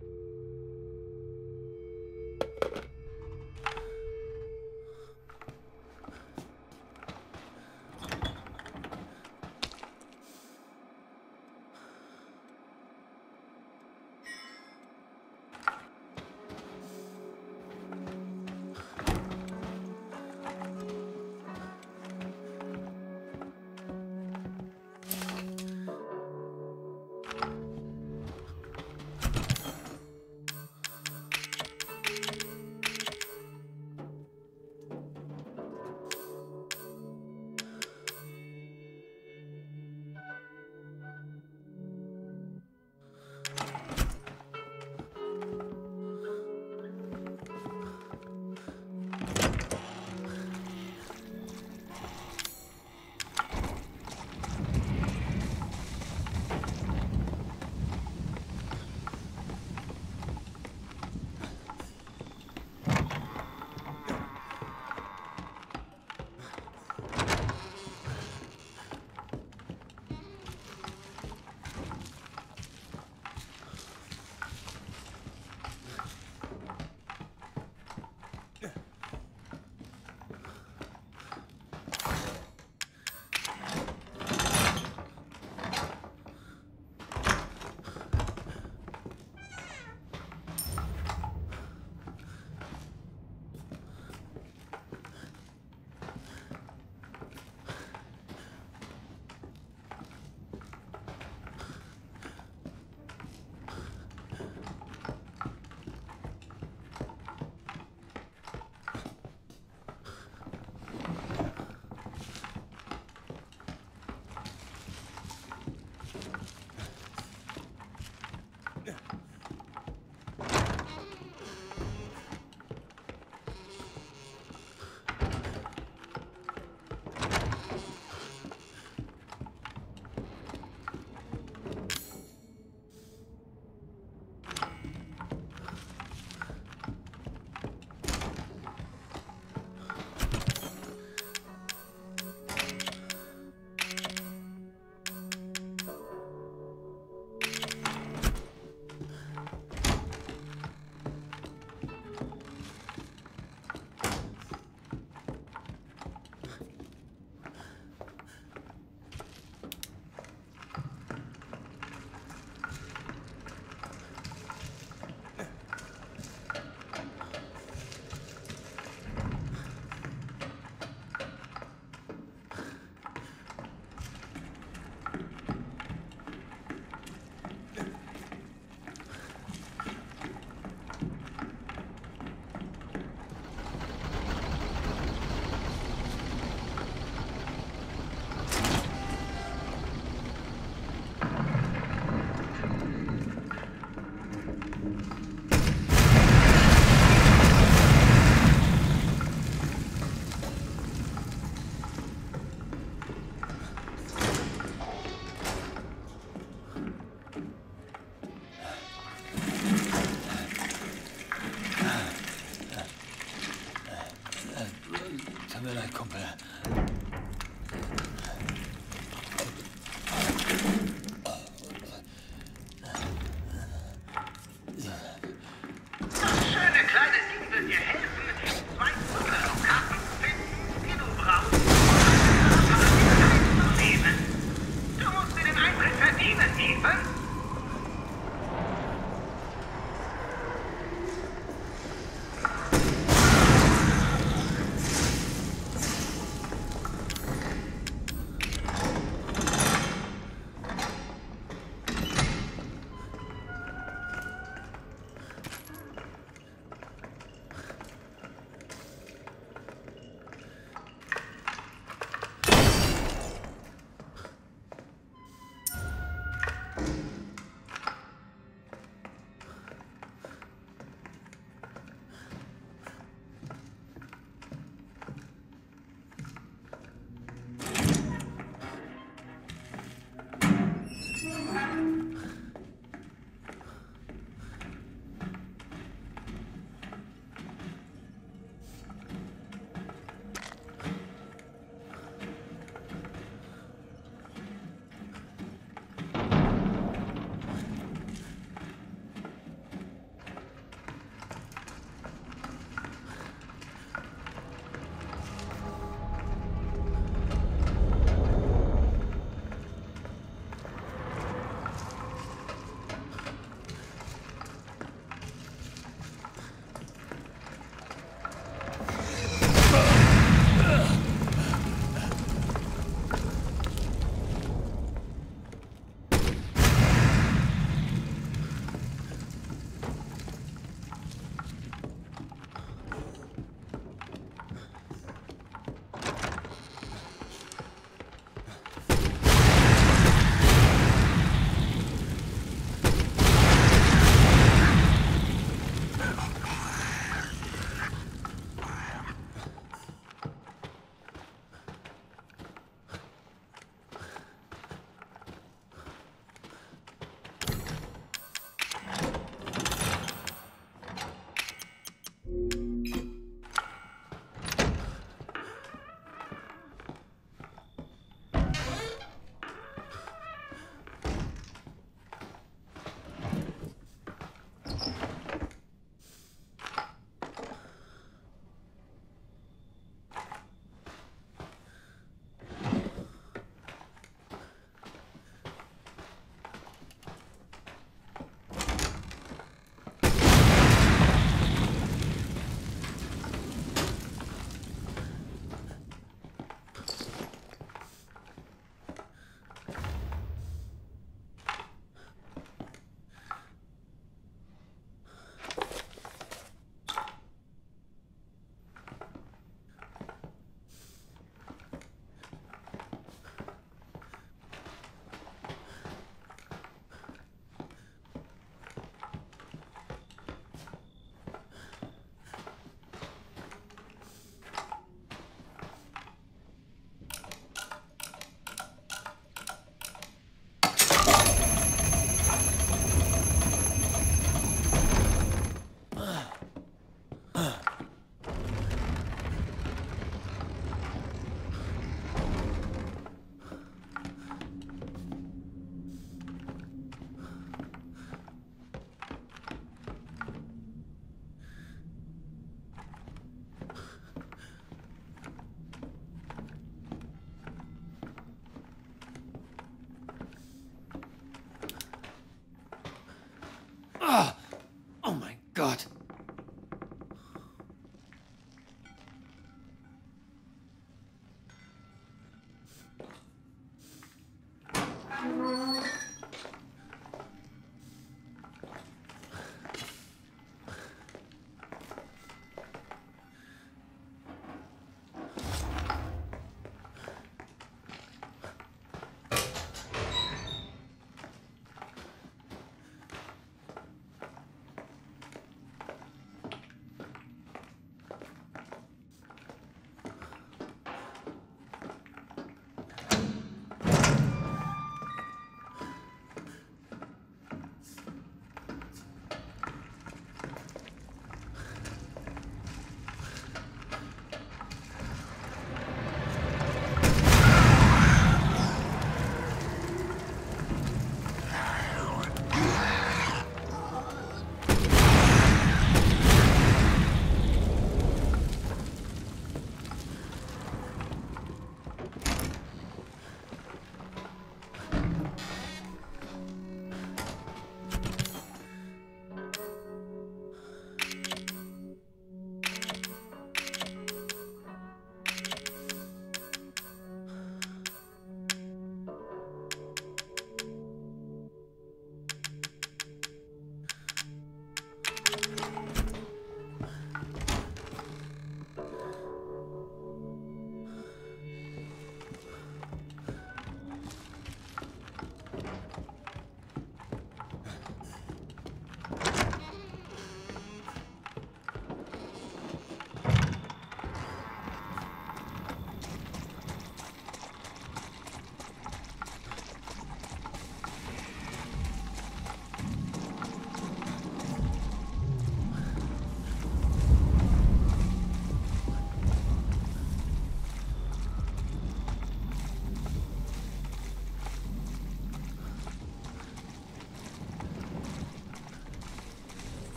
Oh, oh mein Gott.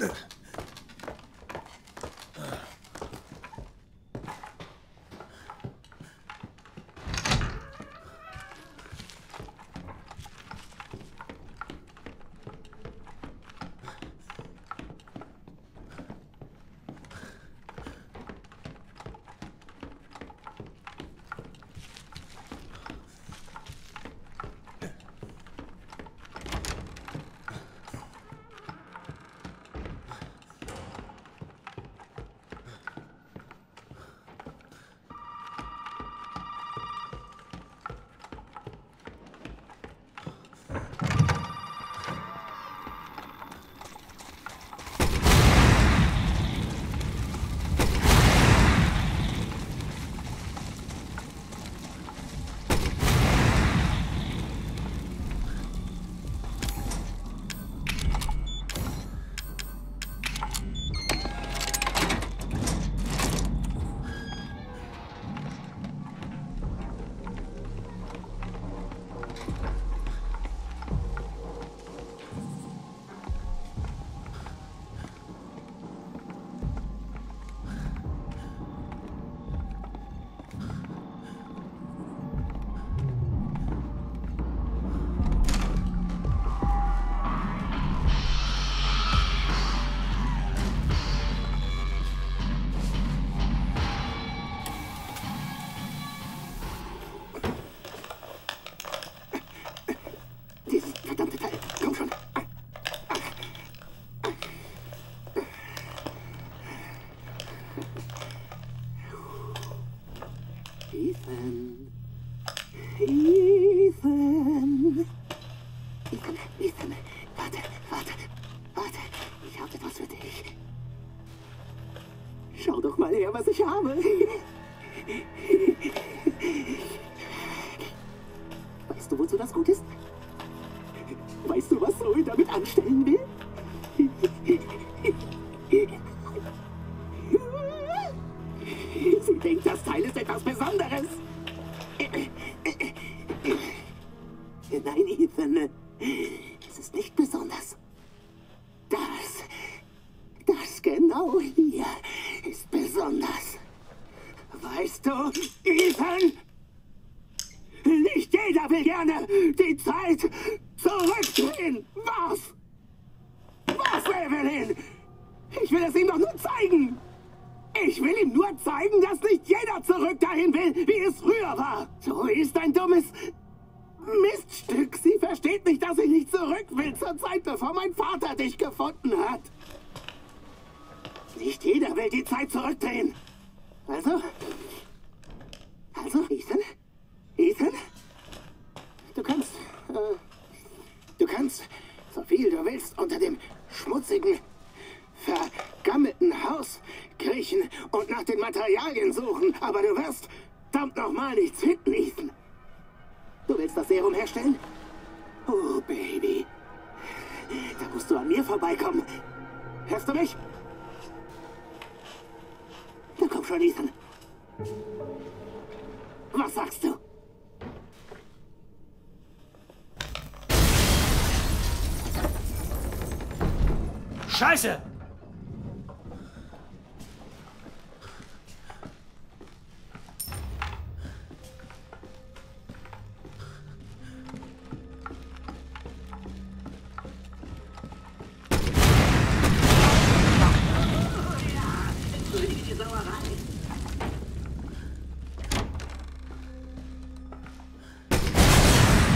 Ethan. Ethan. Ethan, Ethan. Warte, warte, warte. Ich habe etwas für dich. Schau doch mal her, was ich habe. Weißt du, wozu das gut ist? Weißt du, was Zoe damit anstellen will? Sie denkt, das Teil ist etwas Besonderes. Nein, Ethan. Es ist nicht besonders. Das, das genau hier ist besonders. Weißt du, Ethan? Nicht jeder will gerne die Zeit zurückdrehen. Was? Was, Evelyn? Ich will es ihm doch nur zeigen. Ich will ihm nur zeigen, dass nicht jeder zurück dahin will, wie es früher war. So ist ein dummes Miststück. Sie versteht nicht, dass ich nicht zurück will zur Zeit, bevor mein Vater dich gefunden hat. Nicht jeder will die Zeit zurückdrehen. Also? Also, Ethan? Ethan? Du kannst, äh, du kannst, so viel du willst, unter dem schmutzigen, vergammelten Haus kriechen und nach den Materialien suchen, aber du wirst verdammt nochmal nichts finden, Ethan. Du willst das Serum herstellen? Oh, Baby. Da musst du an mir vorbeikommen. Hörst du mich? Na komm schon, Ethan. Was sagst du? Scheiße!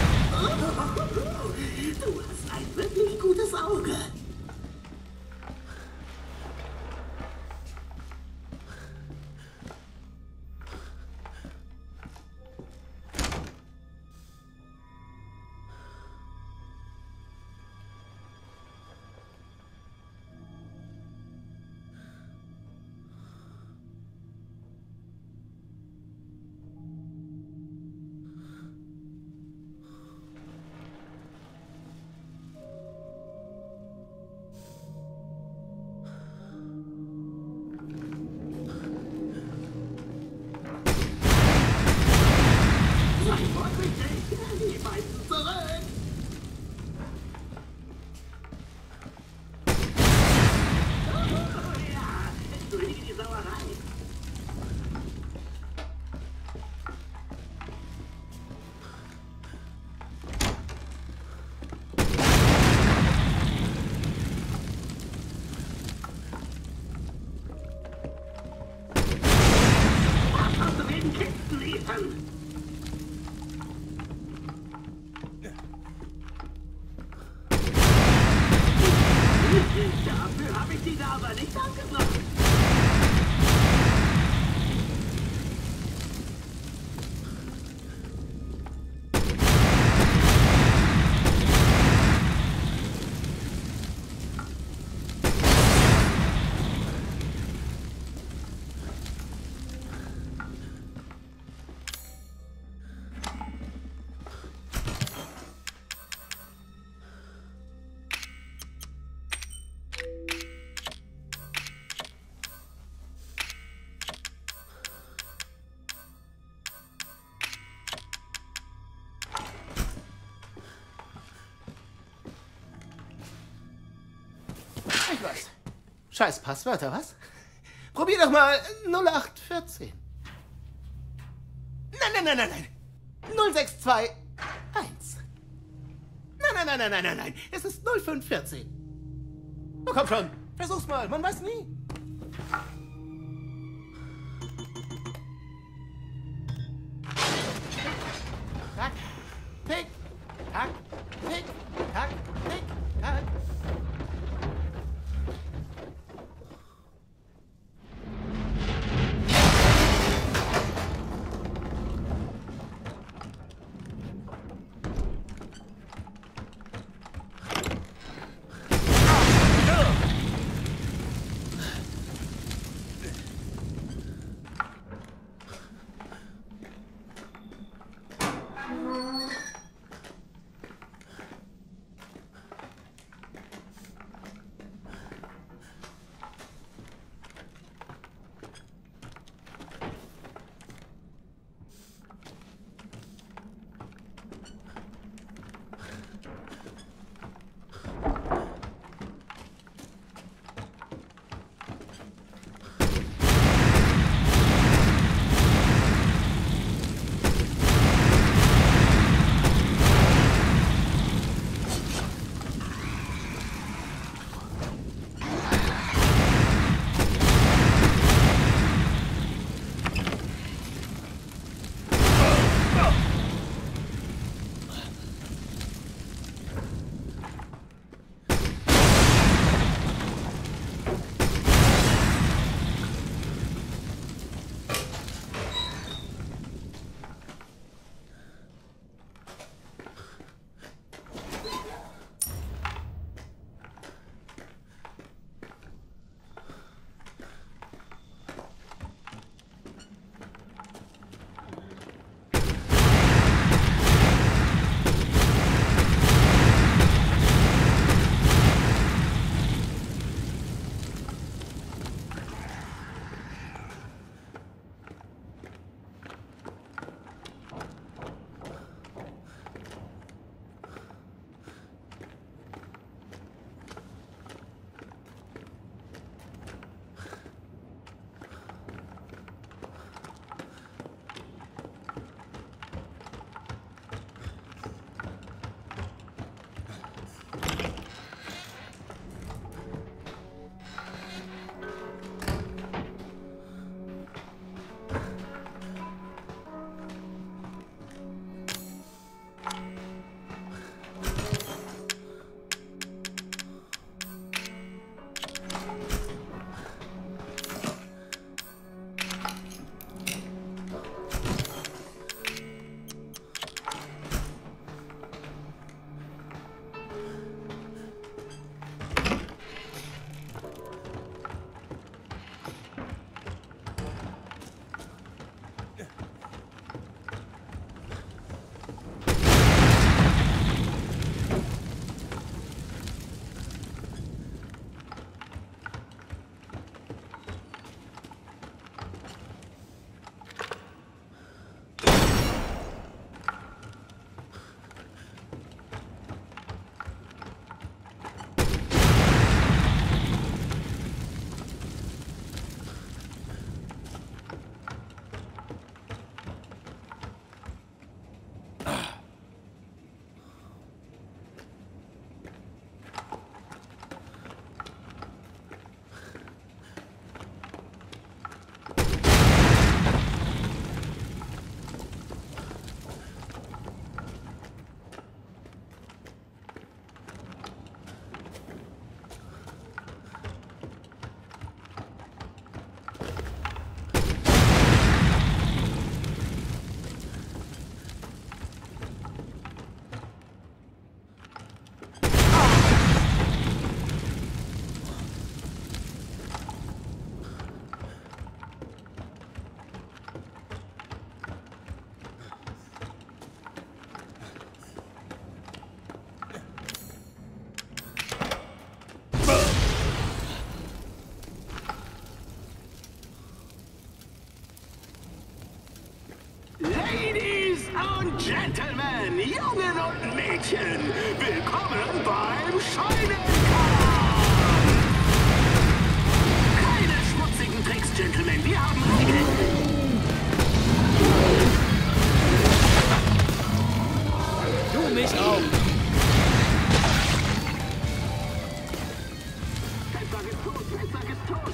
Du hast ein wirklich gutes Auge. diese aber nicht angenommen. Ich weiß. Scheiß Passwörter, was? Probier doch mal null acht vierzehn. Nein, nein, nein, nein, nein. null sechs zwei eins. Nein, nein, nein, nein, nein, nein, nein. Es ist null fünf vierzehn. Oh, komm schon. Versuch's mal. Man weiß nie. Tack, tick, tack, tick, tack, tick, tack. Gentlemen, Jungen und Mädchen, willkommen beim Scheinenkampf! Keine schmutzigen Tricks, Gentlemen, wir haben Regeln. Du mich auch! Fettsack ist tot, Fettsack ist tot!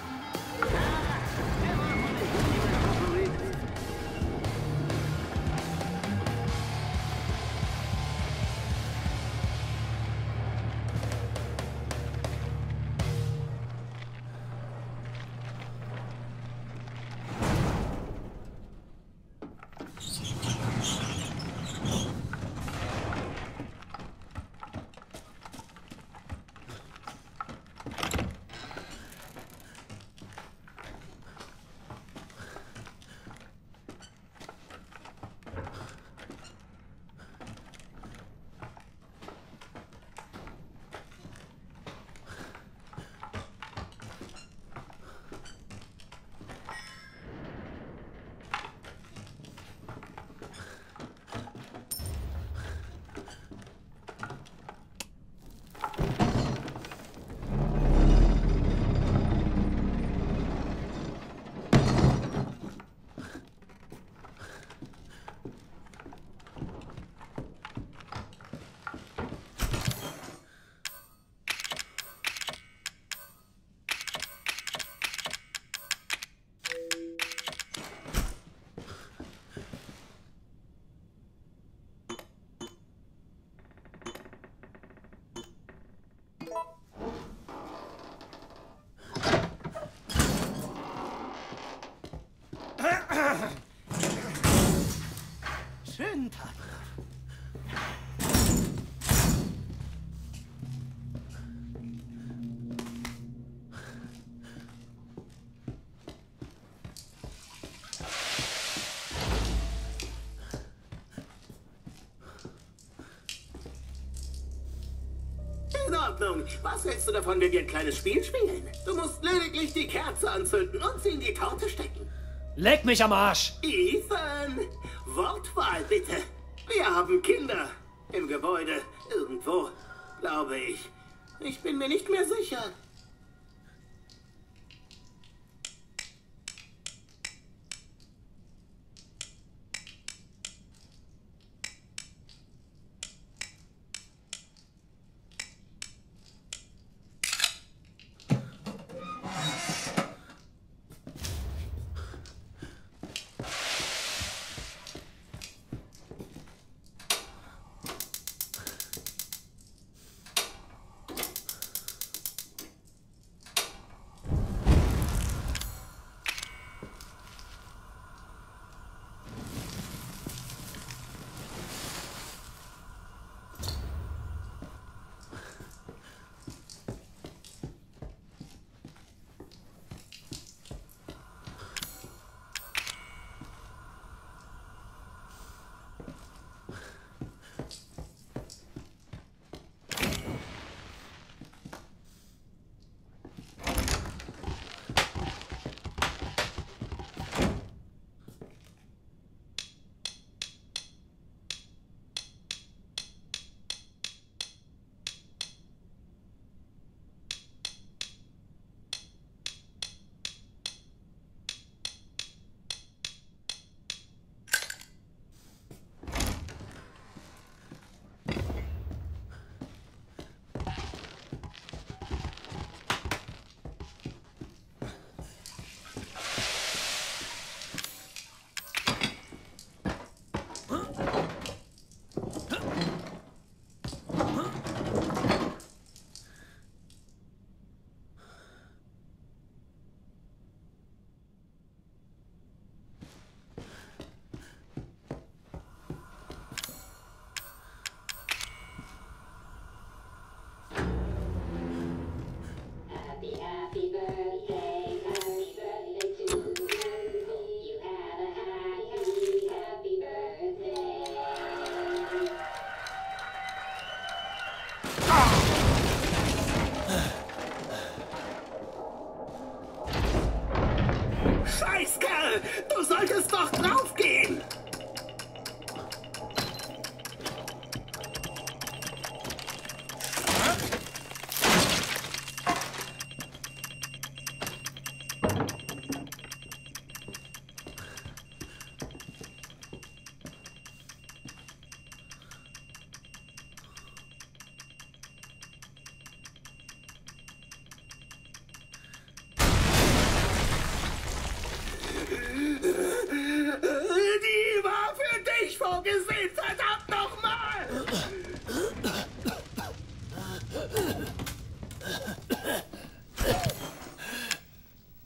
Schönen Tag. In Ordnung. Was hältst du davon, wenn wir ein kleines Spiel spielen? Du musst lediglich die Kerze anzünden und sie in die Torte stecken. Leck mich am Arsch! Ethan, Wortwahl bitte. Wir haben Kinder. Im Gebäude. Irgendwo. Glaube ich. Ich bin mir nicht mehr sicher.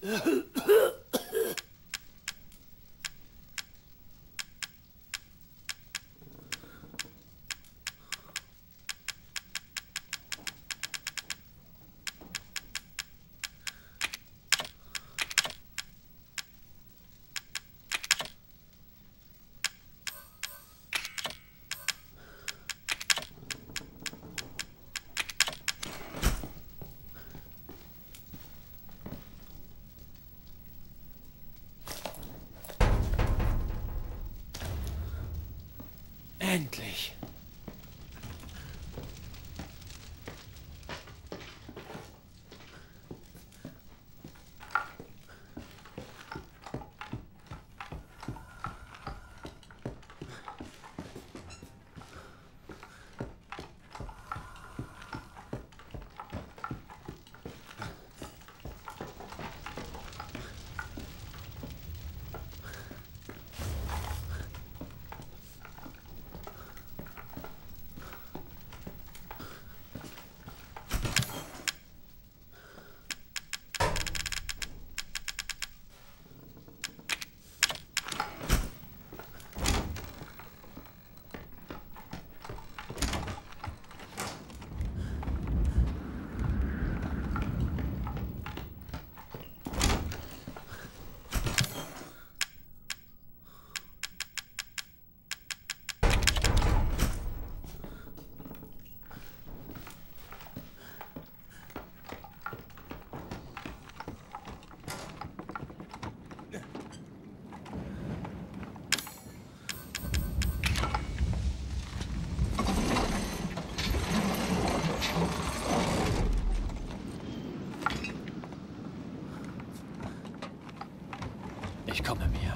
Endlich. Ich komme mir.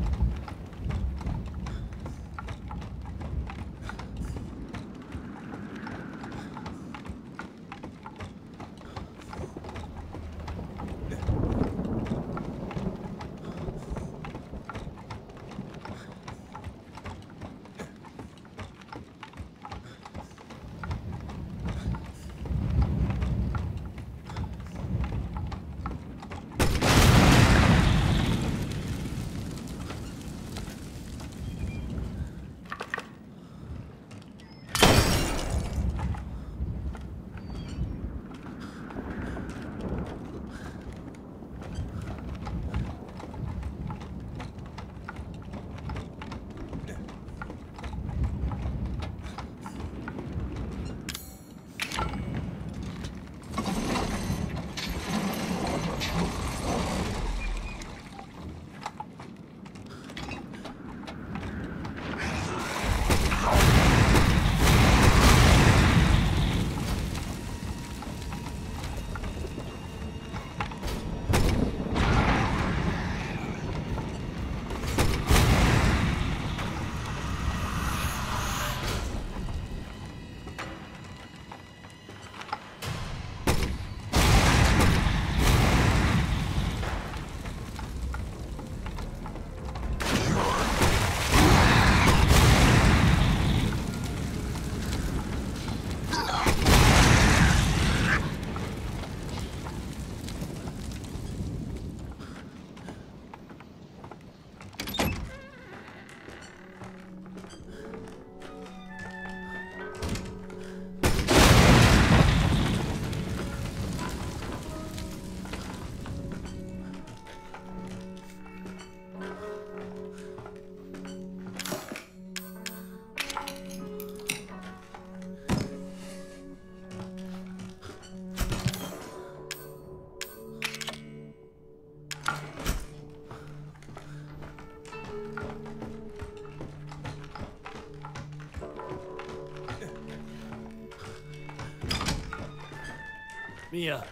Mia.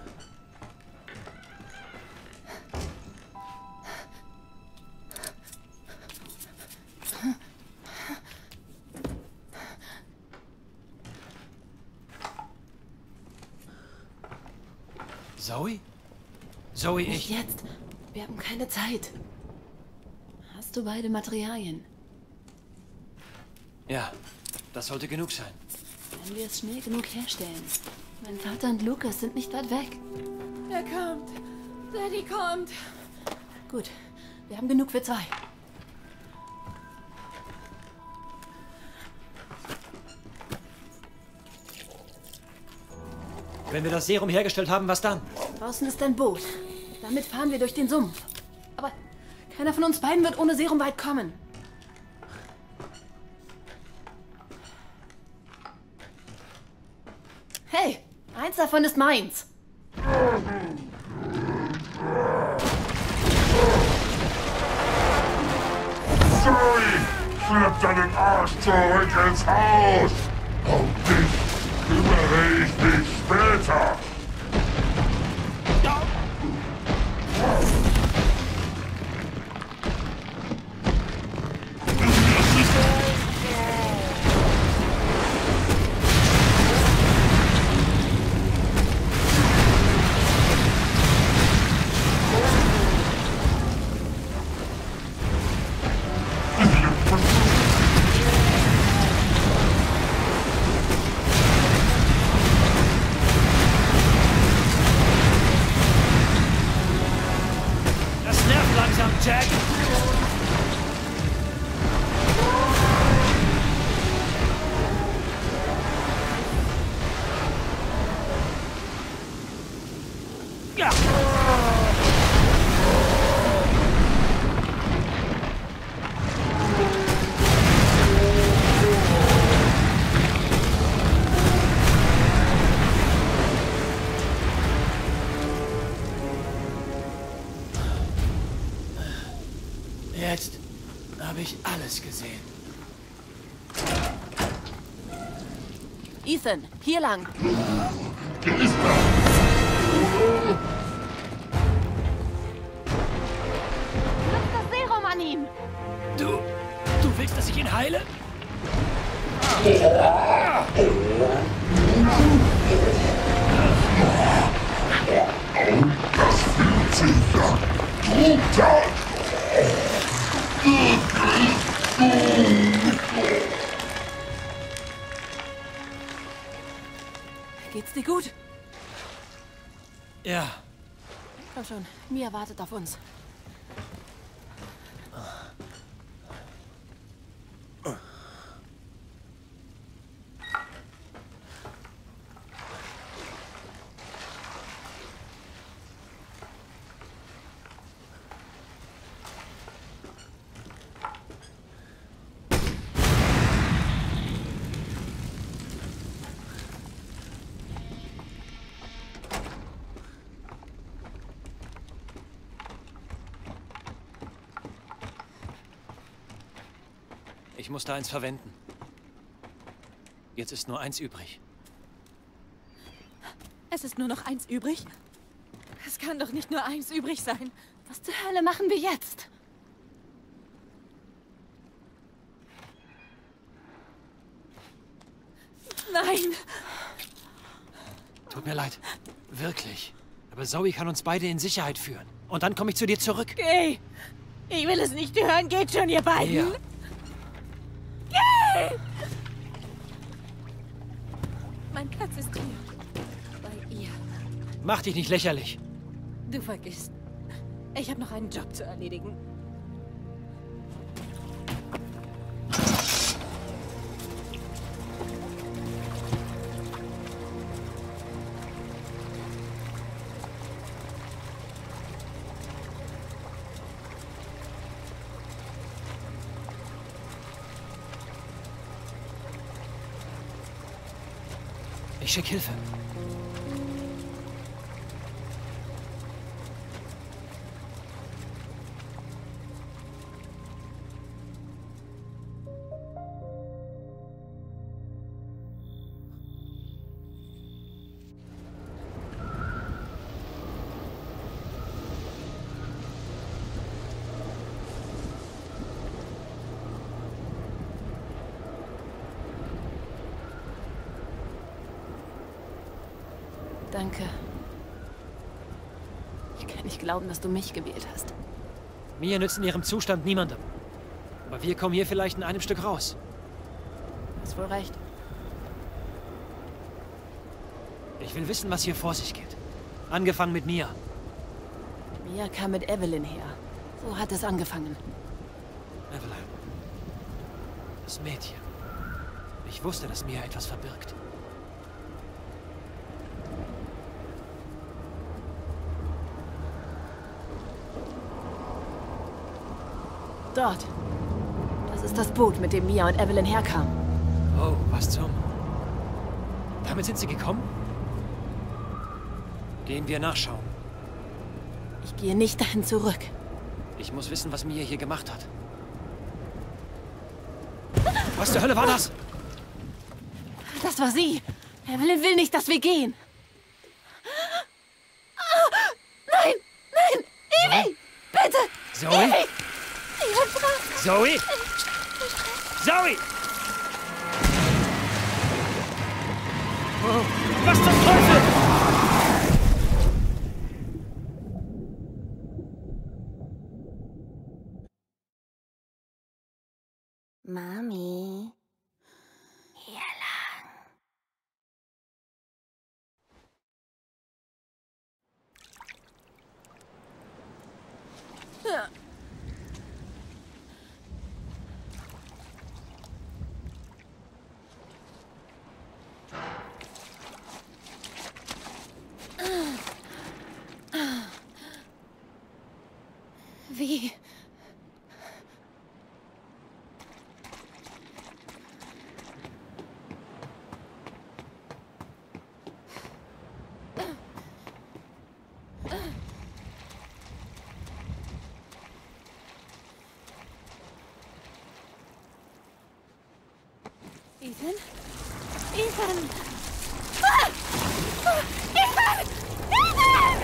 Zoe? Zoe, ich... Nicht jetzt. Wir haben keine Zeit. Hast du beide Materialien? Ja, das sollte genug sein. Wenn wir es schnell genug herstellen. Mein Vater und Lucas sind nicht weit weg. Er kommt. Daddy kommt. Gut, wir haben genug für zwei. Wenn wir das Serum hergestellt haben, was dann? Draußen ist ein Boot. Damit fahren wir durch den Sumpf. Aber keiner von uns beiden wird ohne Serum weit kommen. Hey, eins davon ist meins. Sorry! Schlepp deinen Arsch zurück ins Haus! Um dich kümmere ich mich später! Jack! Ja! Jetzt habe ich alles gesehen. Ethan, hier lang. Ist da. Nutzt das Serum an ihm. Du, du willst, dass ich ihn heile? Das fühlt sich ja gut an. Geht's dir gut? Ja. Komm schon, Mia wartet auf uns. Ich musste eins verwenden. Jetzt ist nur eins übrig. Es ist nur noch eins übrig? Es kann doch nicht nur eins übrig sein. Was zur Hölle machen wir jetzt? Nein! Tut mir leid. Wirklich. Aber Zoe kann uns beide in Sicherheit führen. Und dann komme ich zu dir zurück. Geh! Ich will es nicht hören. Geht schon, ihr beiden! Ja. Geh! Mein Platz ist hier. Bei ihr. Mach dich nicht lächerlich. Du vergisst. Ich habe noch einen Job zu erledigen. Ich schicke Hilfe. Danke. Ich kann nicht glauben, dass du mich gewählt hast. Mia nützt in ihrem Zustand niemandem. Aber wir kommen hier vielleicht in einem Stück raus. Hast wohl recht. Ich will wissen, was hier vor sich geht. Angefangen mit Mia. Mia kam mit Evelyn her. So hat es angefangen. Evelyn. Das Mädchen. Ich wusste, dass Mia etwas verbirgt. Dort. Das ist das Boot, mit dem Mia und Evelyn herkamen. Oh, was zum... Damit sind sie gekommen? Gehen wir nachschauen. Ich gehe nicht dahin zurück. Ich muss wissen, was Mia hier gemacht hat. Was zur Hölle war das? Das war sie. Evelyn will nicht, dass wir gehen. Nein, nein, Evie! Bitte! Zoe? Evie! Zoe? Zoe! Oh, was zum Teufel? Mami. Hier lang. Ja. Wie? Ethan? Ethan! Ah! Ah! Ethan! Ethan!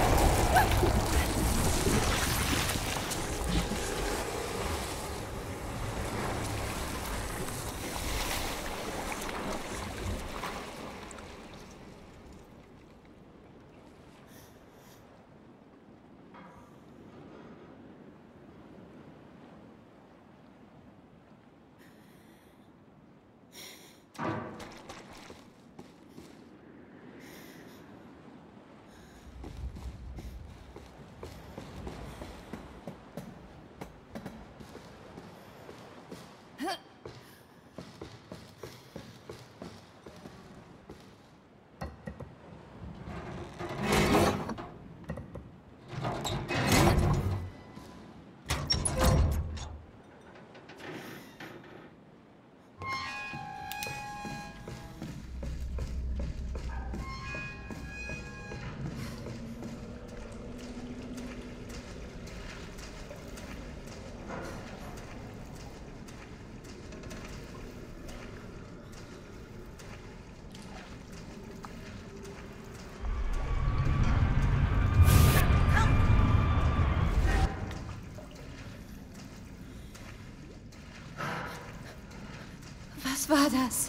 Was war das?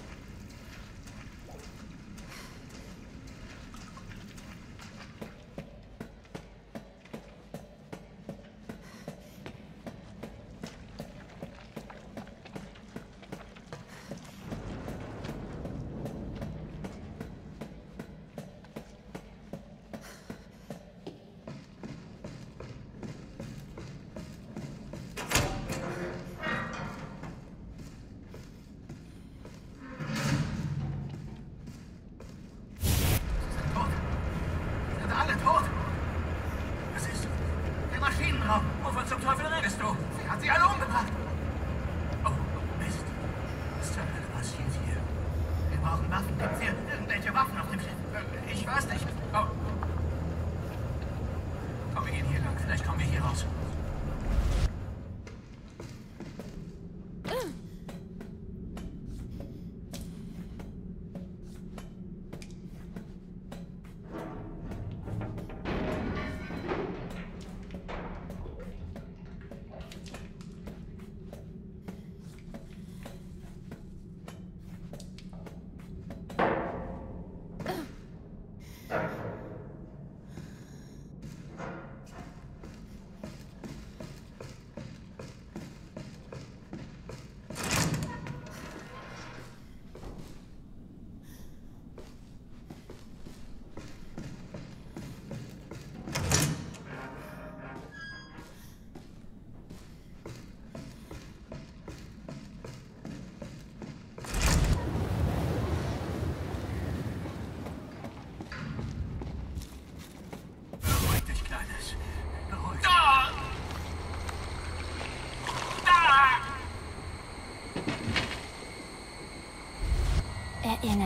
Wovon zum Teufel redest du? Sie hat sie alle umgebracht. Oh, Mist. Was zur Hölle passiert hier? Wir brauchen Waffen. Gibt es hier irgendwelche Waffen auf dem Schiff? Ich weiß nicht. Oh. Komm, wir gehen hier lang. Vielleicht kommen wir hier raus.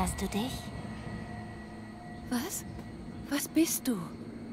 Erinnerst du dich? Was? Was bist du?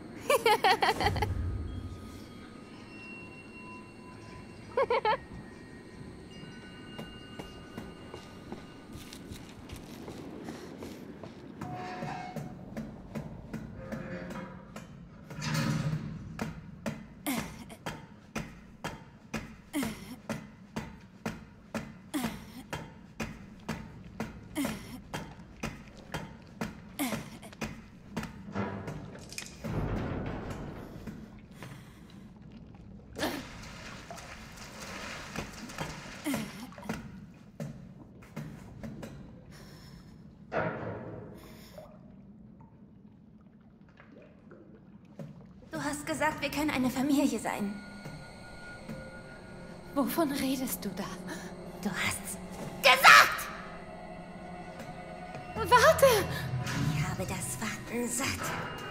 Du hast gesagt, wir können eine Familie sein. Wovon redest du da? Du hast's gesagt! Warte! Ich habe das Warten satt.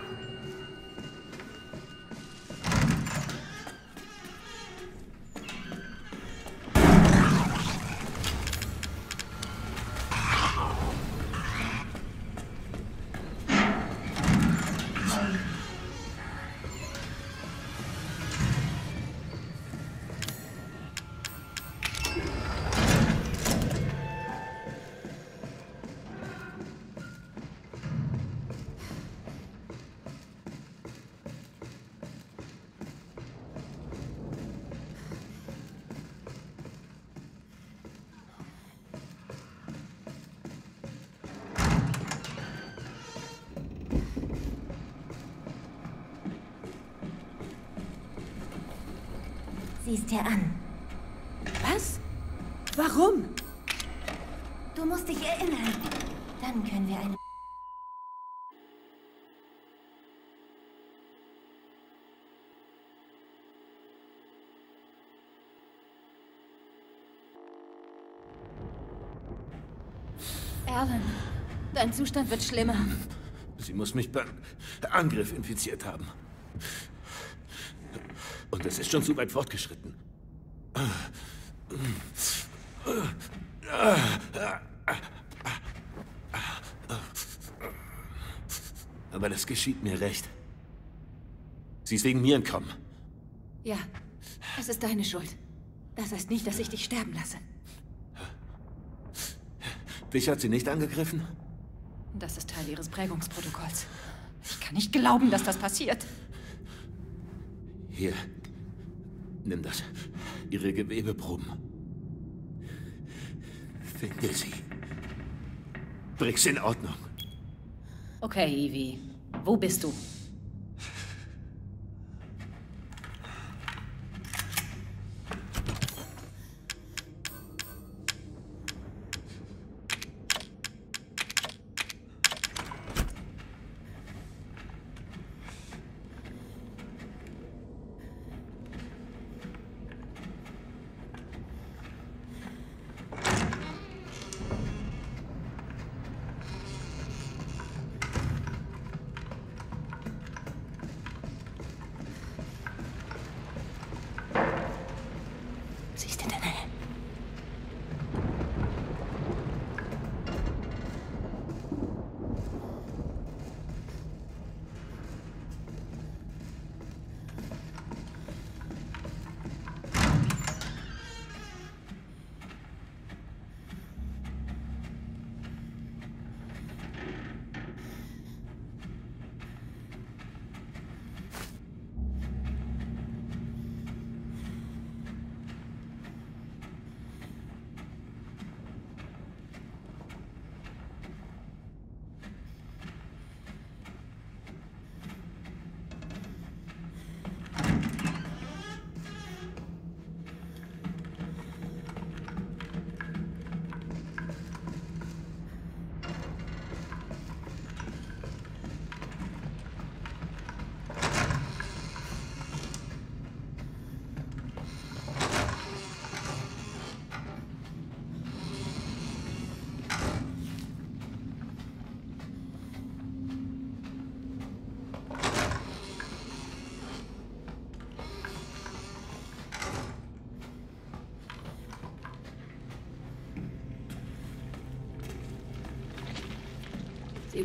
Sieh's dir an. Was? Warum? Du musst dich erinnern. Dann können wir eine... Alan, dein Zustand wird schlimmer. Sie muss mich beim Angriff infiziert haben. Und es ist schon zu weit fortgeschritten. Aber das geschieht mir recht. Sie ist wegen mir entkommen. Ja, es ist deine Schuld. Das heißt nicht, dass ich dich sterben lasse. Dich hat sie nicht angegriffen? Das ist Teil ihres Prägungsprotokolls. Ich kann nicht glauben, dass das passiert. Hier, nimm das. Ihre Gewebeproben. Finde sie. Bring's in Ordnung. Okay, Evie. Wo bist du?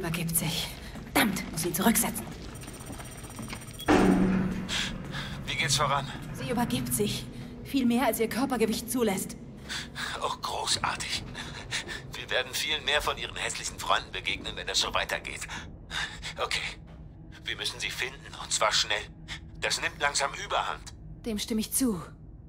übergibt sich. Verdammt, muss ihn zurücksetzen. Wie geht's voran? Sie übergibt sich. Viel mehr, als ihr Körpergewicht zulässt. Oh, großartig. Wir werden viel mehr von ihren hässlichen Freunden begegnen, wenn es so weitergeht. Okay. Wir müssen sie finden, und zwar schnell. Das nimmt langsam Überhand. Dem stimme ich zu.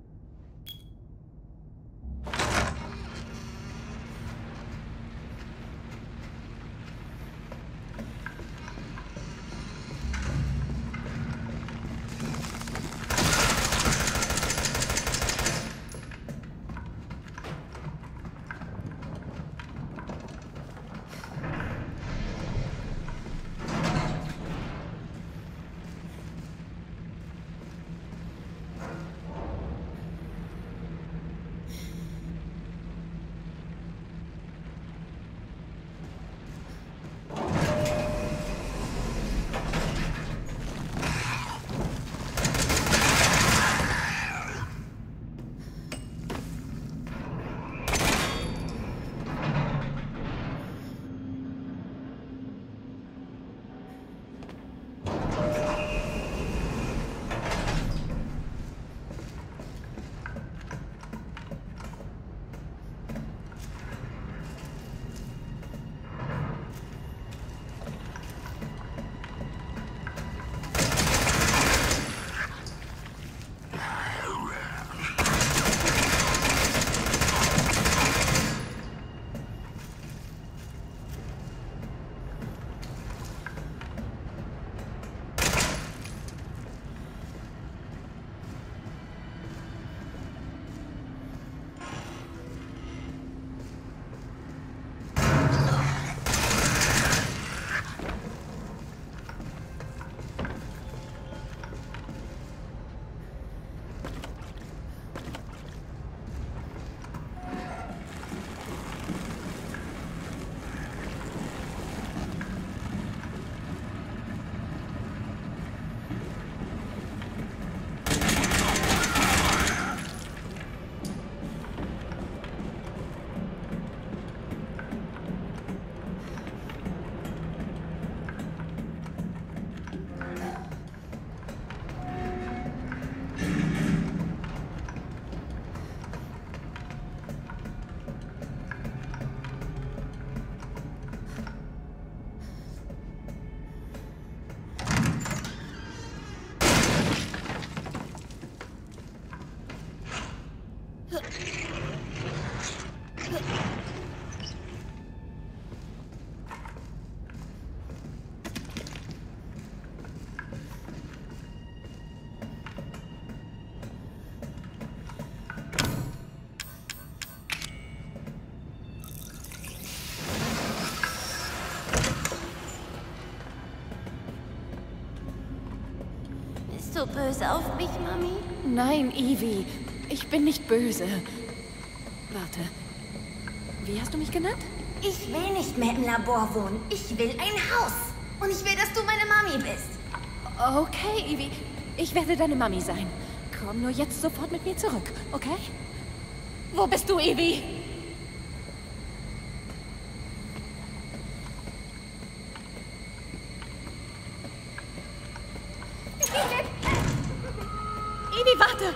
Bist du böse auf mich, Mami? Nein, Evie. Ich bin nicht böse. Warte. Wie hast du mich genannt? Ich will nicht mehr im Labor wohnen. Ich will ein Haus. Und ich will, dass du meine Mami bist. Okay, Evie. Ich werde deine Mami sein. Komm nur jetzt sofort mit mir zurück, okay? Wo bist du, Evie? Evie, warte!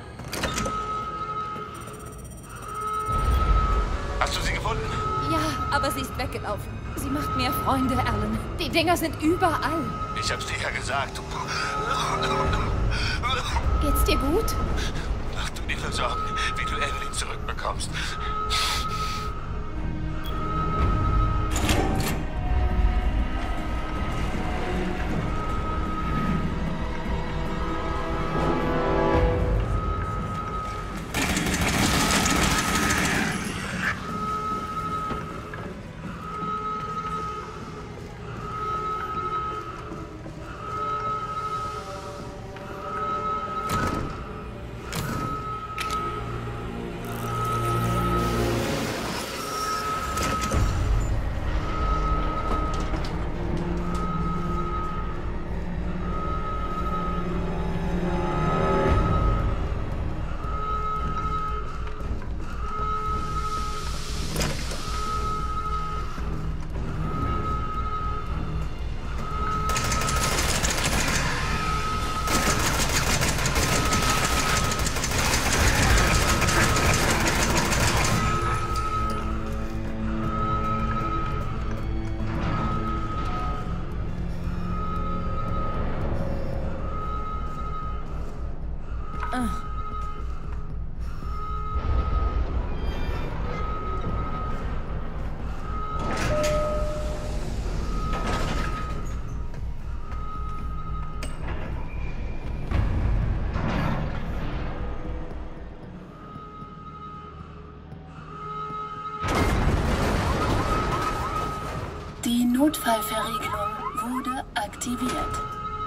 Hast du sie gefunden? Ja, aber sie ist weggelaufen. Sie macht mehr Freunde, Alan. Die Dinger sind überall. Ich hab's dir ja gesagt. Geht's dir gut? Mach du dir nur Sorgen, wie du Evelyn zurückbekommst. Die Notfallverriegelung wurde aktiviert.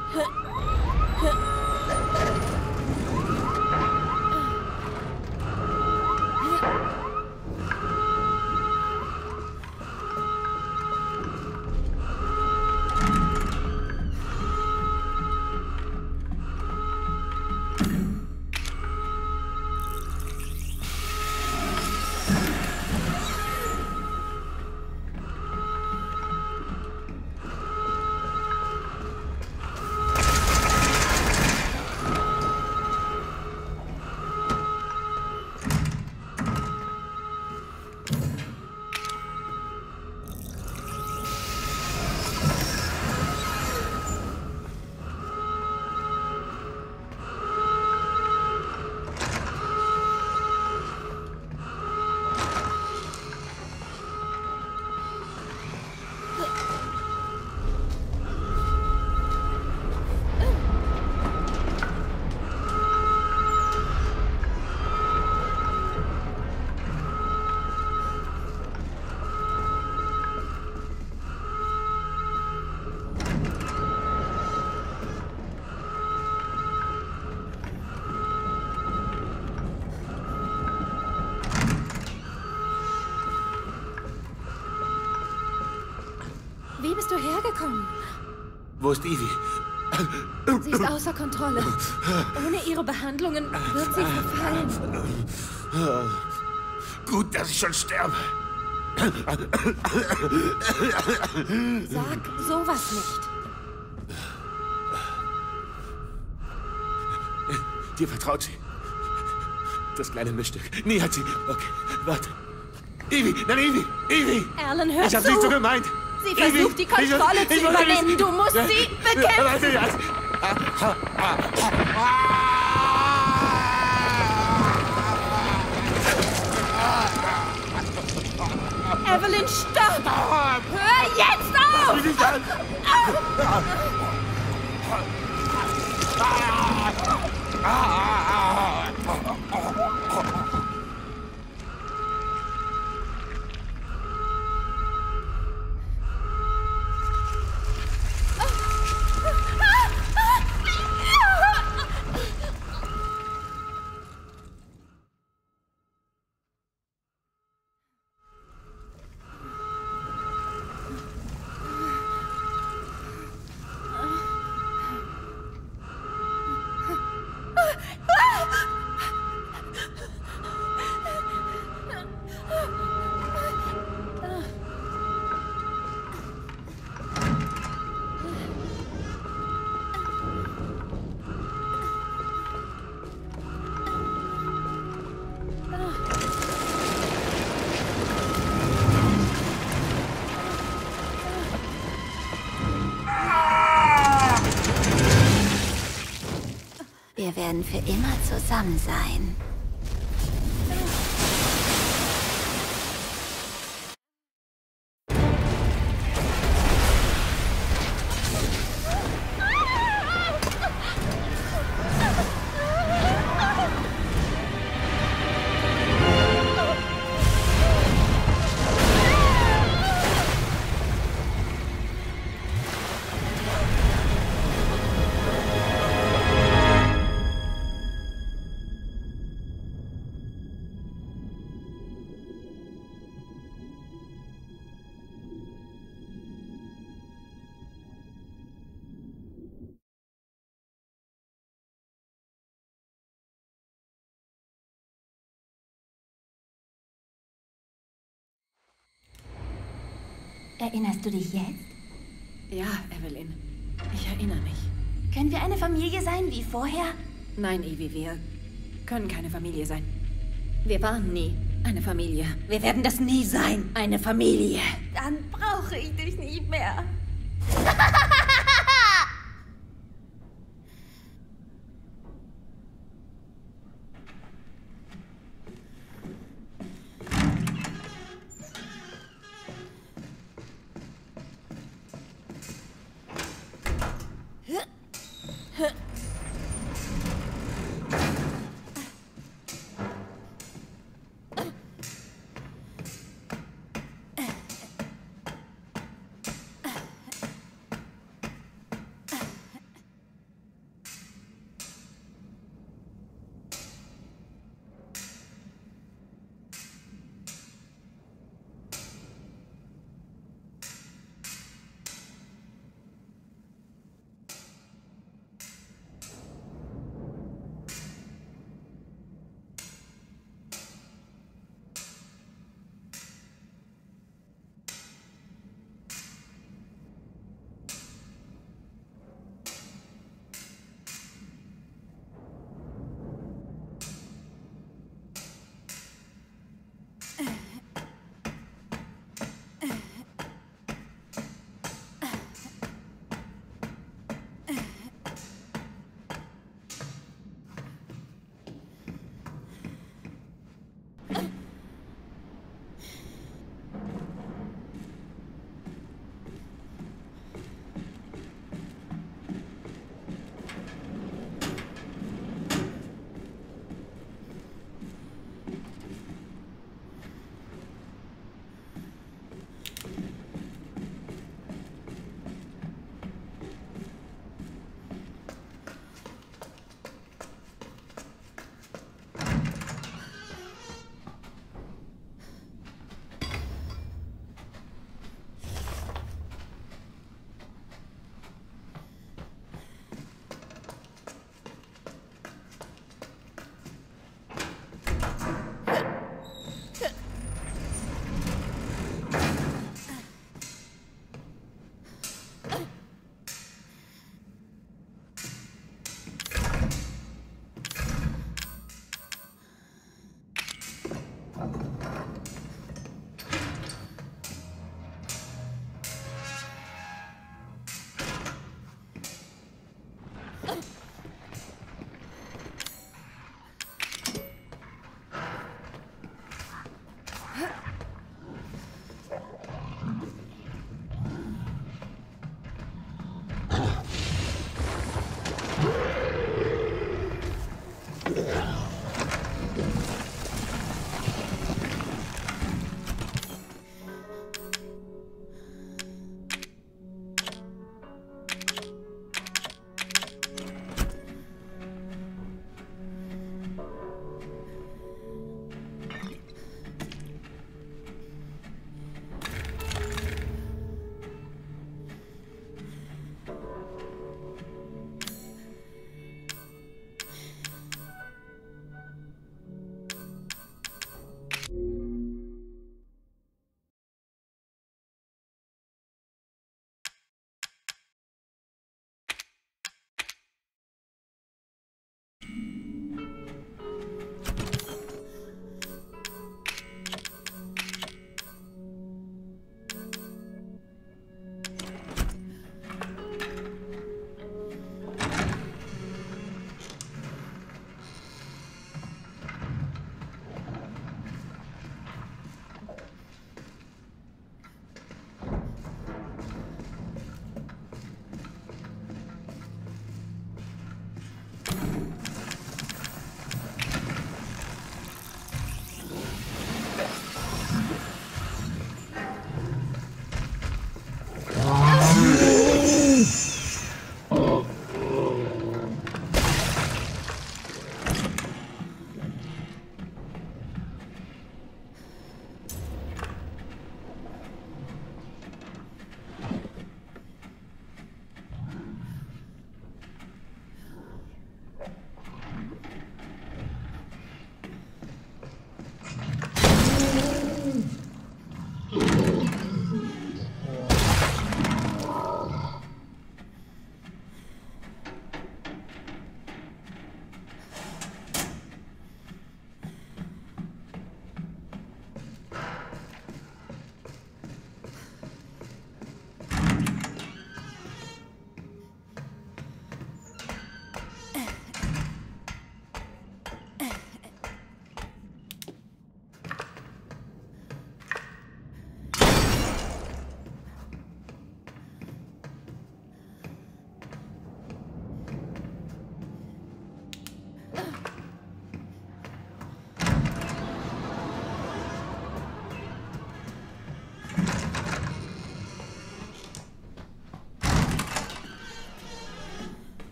Wie bist du hergekommen? Wo ist Ivy? Sie ist außer Kontrolle. Ohne ihre Behandlungen wird sie verfallen. Gut, dass ich schon sterbe. Sag sowas nicht. Dir vertraut sie. Das kleine Mischstück. Nie hat sie... Okay, warte. Ivy, nein, Ivy, Ivy! Alan, hör Ich hab's zu. nicht so gemeint. Sie versucht, die Kontrolle ich, ich, zu übernehmen. Ich, du musst sie bekämpfen. Warte, jetzt. Evelyn, stopp! Hör jetzt auf! Wir werden für immer zusammen sein. Erinnerst du dich jetzt? Ja, Evelyn. Ich erinnere mich. Können wir eine Familie sein wie vorher? Nein, Ivy, wir können keine Familie sein. Wir waren nie eine Familie. Wir werden das nie sein, eine Familie. Dann brauche ich dich nicht mehr.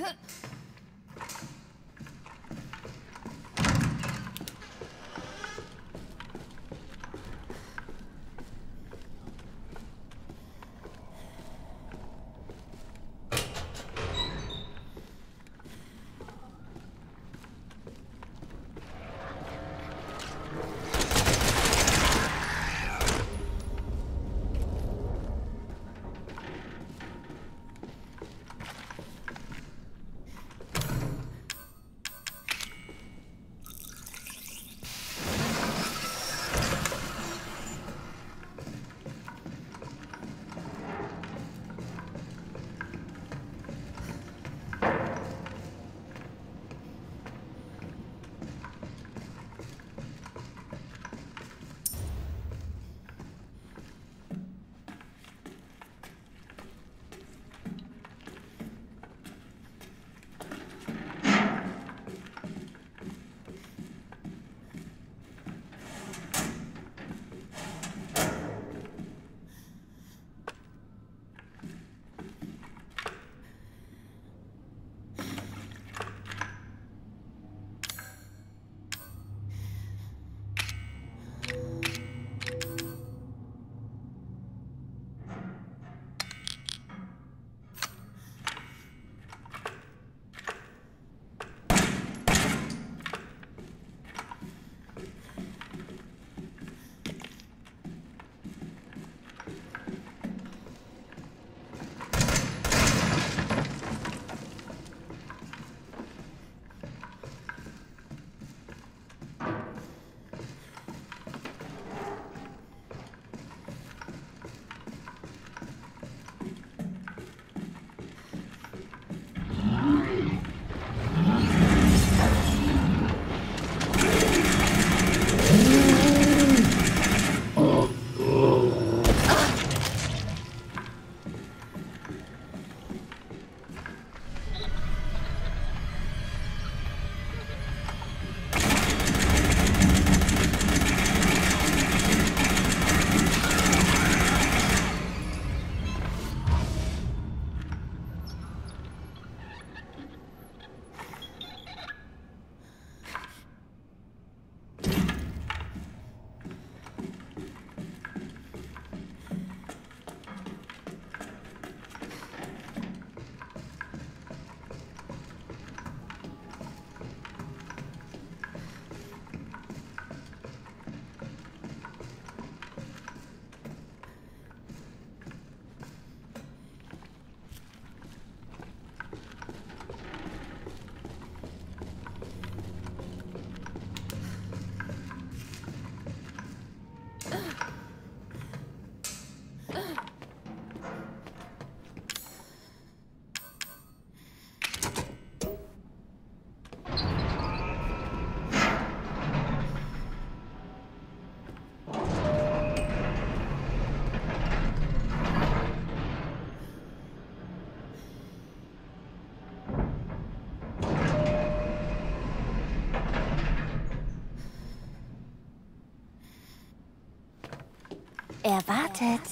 Er wartet.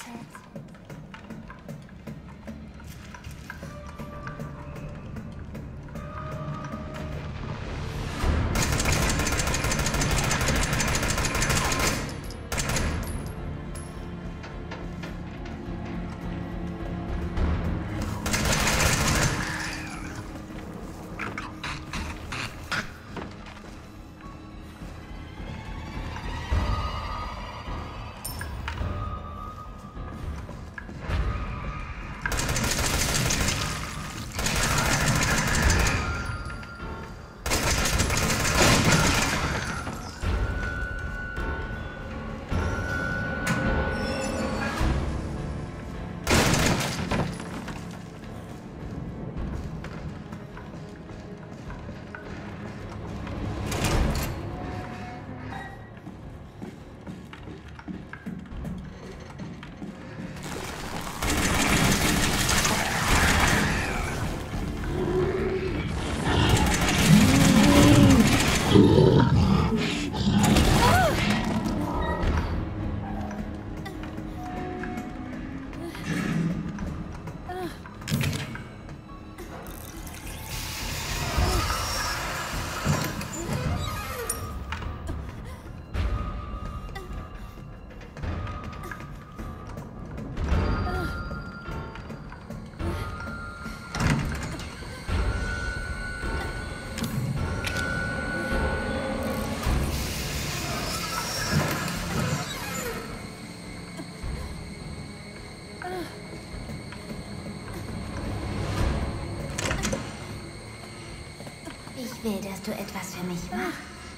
Ich will, dass du etwas für mich machst.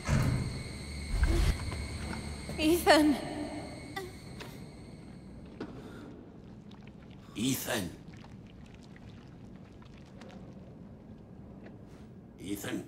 Ethan. Ethan. Ethan.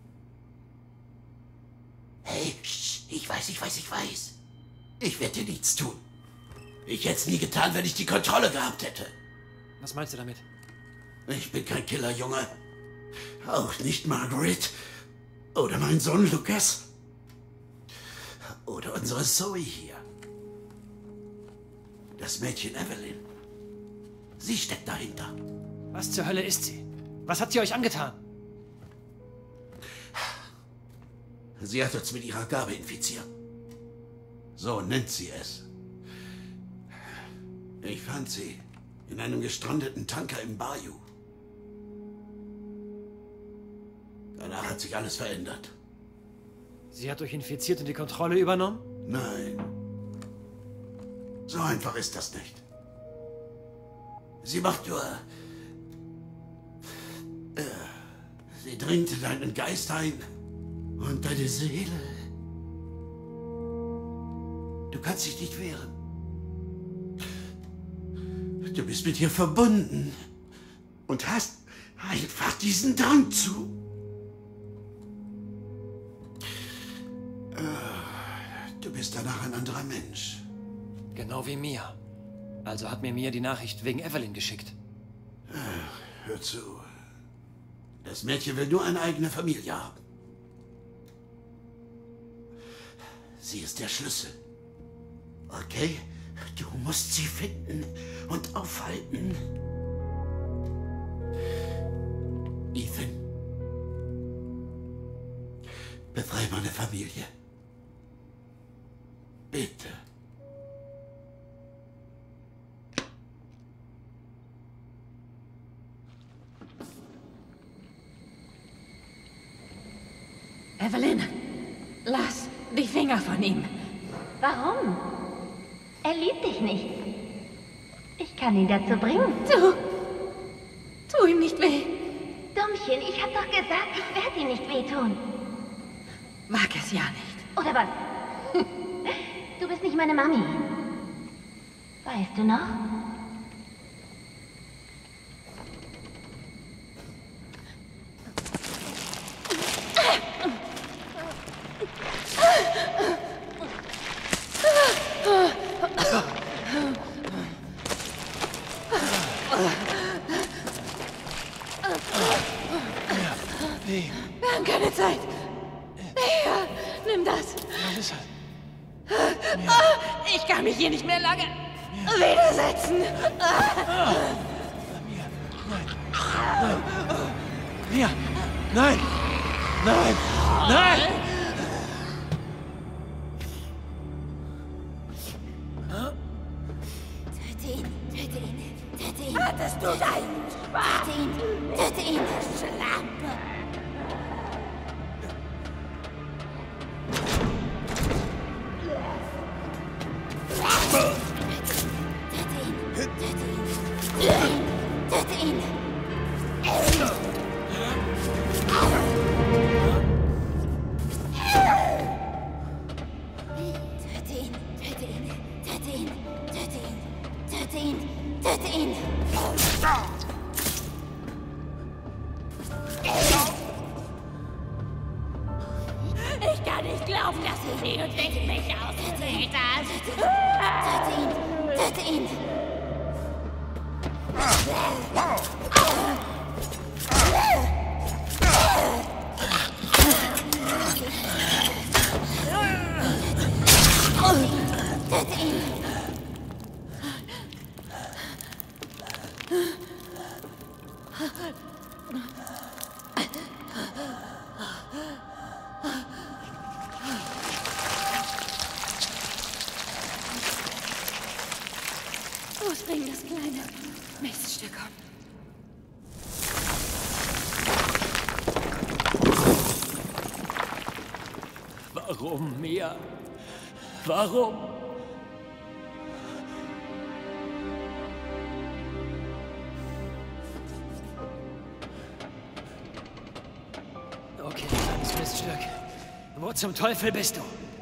Hey, ich weiß, ich weiß, ich weiß. Ich werde dir nichts tun. Ich hätte es nie getan, wenn ich die Kontrolle gehabt hätte. Was meinst du damit? Ich bin kein Killer, Junge. Auch nicht Margaret. Oder mein Sohn Lucas. Oder unsere Zoe hier. Das Mädchen Evelyn. Sie steckt dahinter. Was zur Hölle ist sie? Was hat sie euch angetan? Sie hat uns mit ihrer Gabe infiziert. So nennt sie es. Ich fand sie in einem gestrandeten Tanker im Bayou. Danach hat sich alles verändert. Sie hat euch infiziert und die Kontrolle übernommen? Nein. So einfach ist das nicht. Sie macht nur... Äh, sie dringt in deinen Geist ein und deine Seele. Du kannst dich nicht wehren. Du bist mit ihr verbunden und hast einfach diesen Drang zu. Du bist danach ein anderer Mensch. Genau wie Mia. Also hat mir Mia die Nachricht wegen Evelyn geschickt. Hör zu. Das Mädchen will nur eine eigene Familie haben. Sie ist der Schlüssel. Okay? Du musst sie finden und aufhalten. Ethan. Befreie meine Familie. Bitte. Evelyn, lass die Finger von ihm. Warum? Er liebt dich nicht. Ich kann ihn dazu bringen. Du, tu ihm nicht weh. Dummchen, ich hab doch gesagt, ich werde ihm nicht wehtun. Mag es ja nicht. Oder was? Du bist nicht meine Mami. Weißt du noch? Wir haben keine Zeit. Hier, nimm das. Was ist das? Ich kann mich hier nicht mehr lange widersetzen. Mia! Nein! Nein! Nein! Töte ihn, töte ihn, töte ihn. Hattest du deinen Spaß? Töte ihn, töte ihn. Schlampe. Töte ihn! Töte ihn! Töte ihn! Töte ihn! Töte ihn! Töte ihn! Töte ihn! Ich kann nicht glauben, dass du sie und dich mich ausgewählt hast. Töte ihn! Töte ihn! Töte ihn! Los, bring das kleine Miststück um. Warum, Mia? Warum? zum Teufel bist du?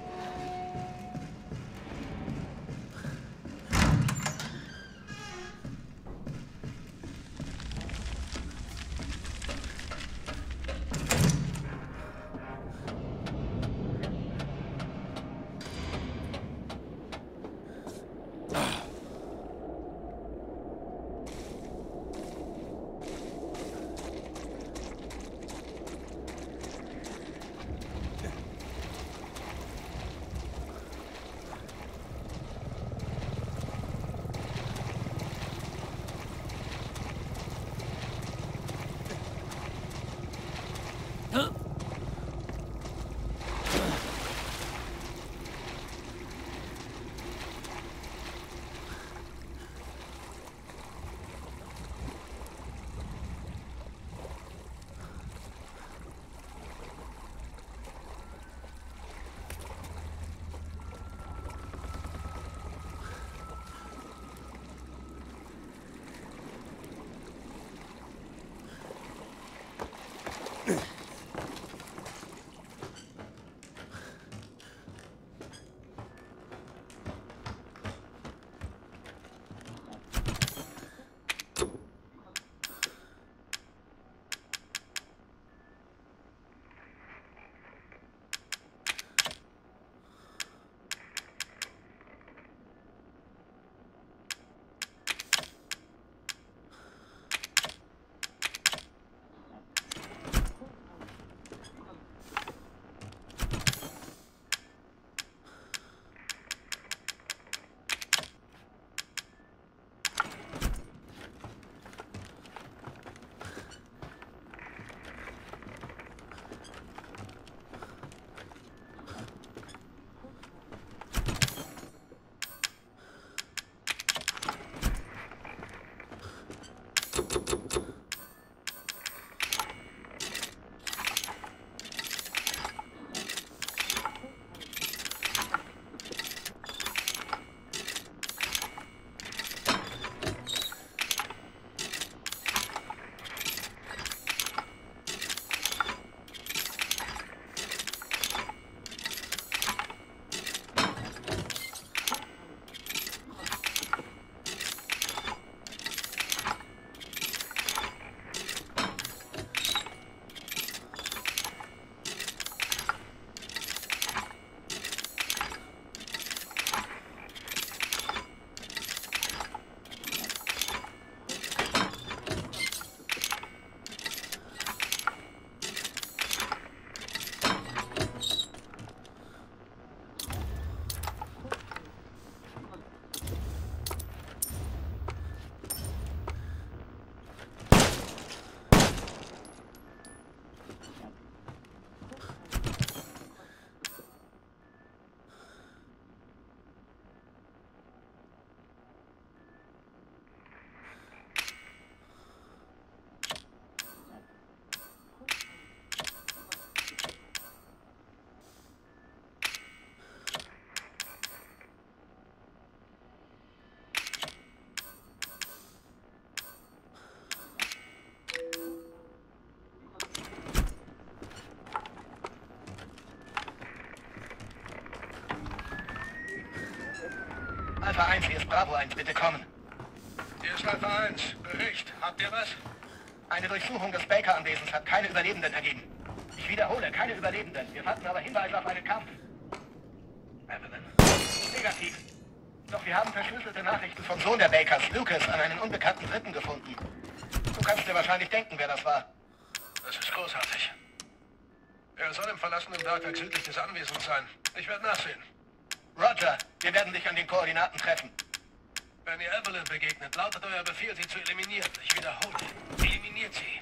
Alpha eins, hier ist Bravo eins, bitte kommen. Hier ist Alpha eins. Bericht. Habt ihr was? Eine Durchsuchung des Baker-Anwesens hat keine Überlebenden ergeben. Ich wiederhole, keine Überlebenden. Wir fanden aber Hinweise auf einen Kampf. Evelyn. Negativ. Doch wir haben verschlüsselte Nachrichten vom Sohn der Bakers, Lucas, an einen unbekannten Dritten gefunden. Du kannst dir wahrscheinlich denken, wer das war. Das ist großartig. Er soll im verlassenen Bergwerk südlich des Anwesens sein. Ich werde nachsehen. Roger, wir werden dich an den Koordinaten treffen. Wenn ihr Evelyn begegnet, lautet euer Befehl, sie zu eliminieren. Ich wiederhole, eliminiert sie.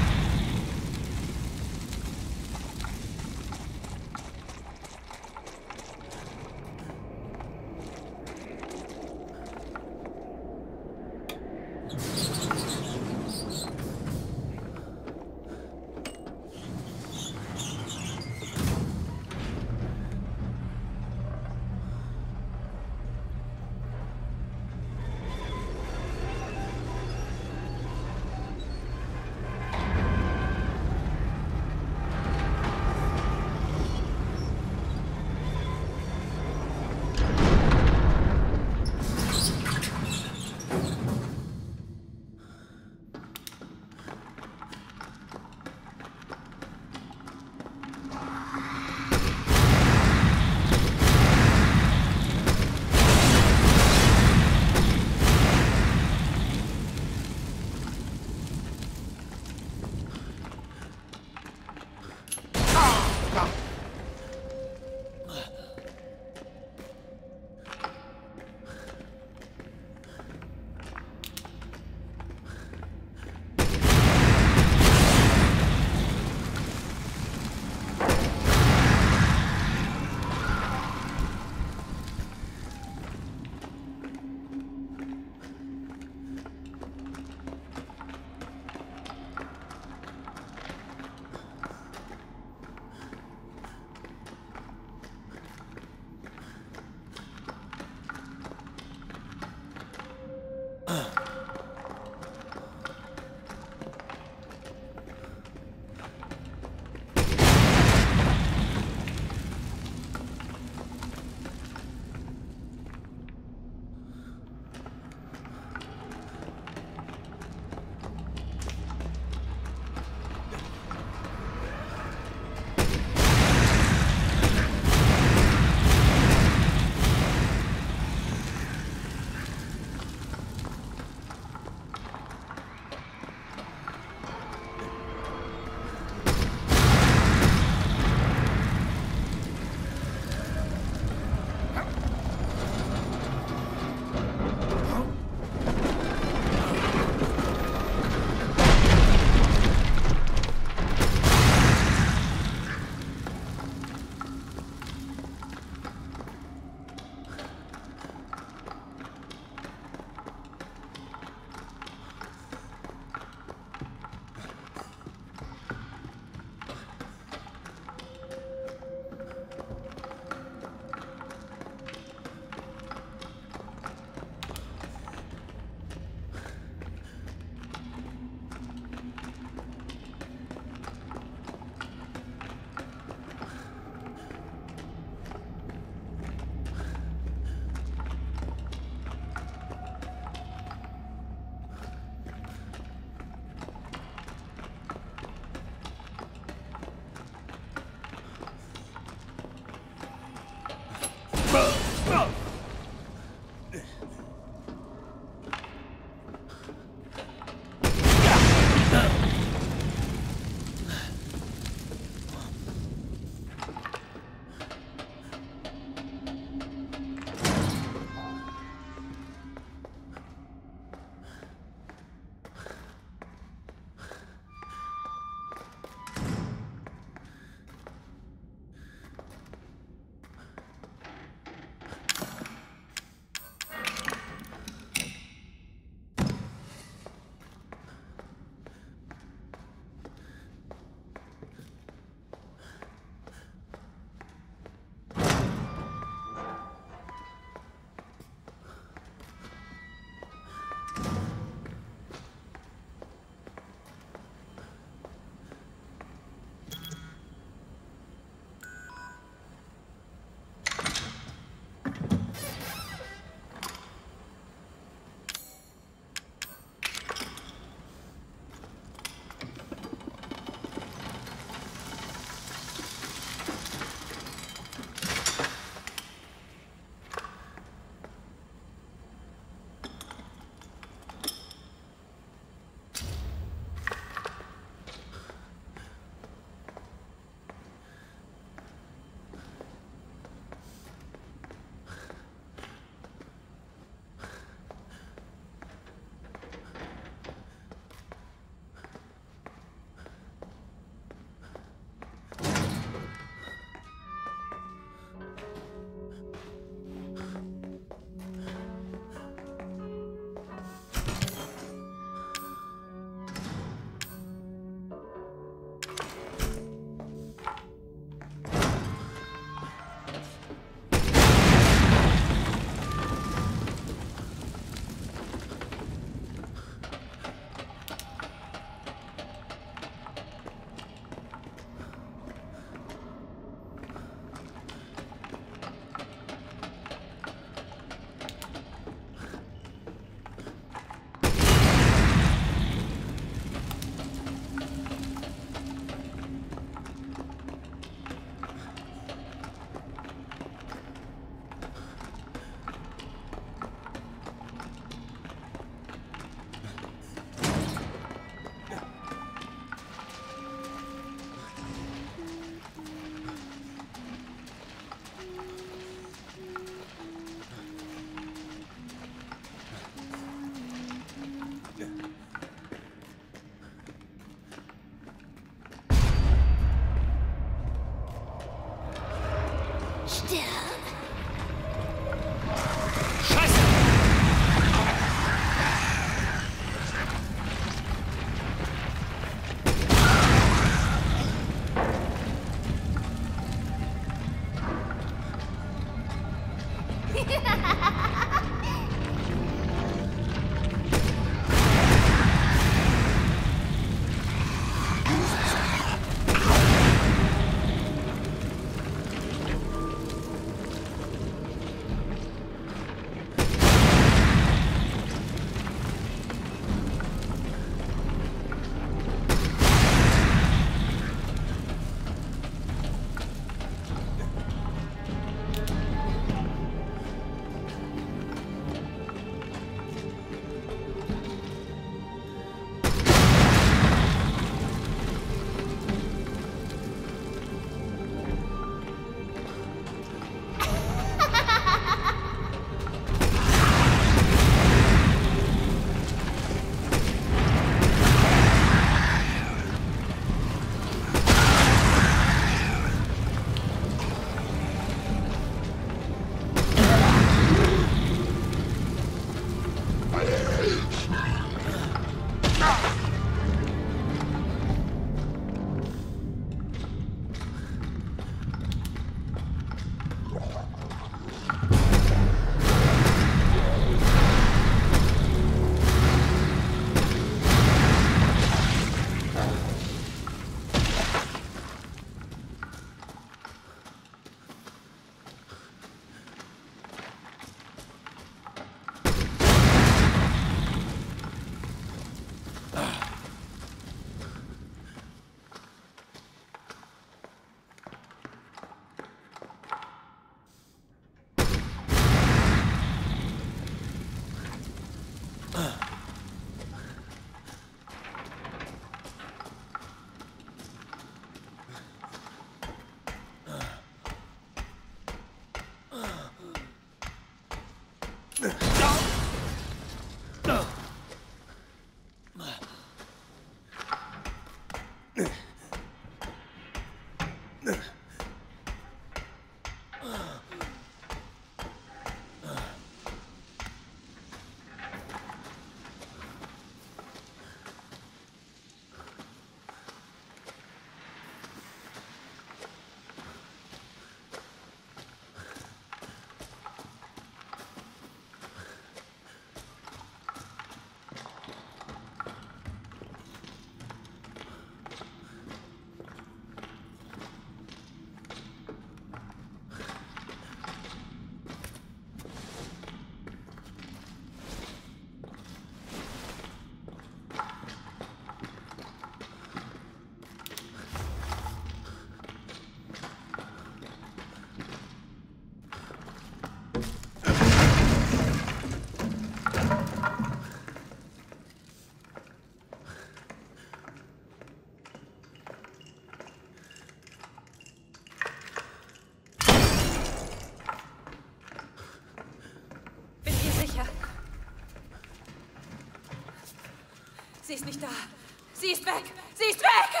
Sie ist nicht da. Sie ist weg. Sie ist weg!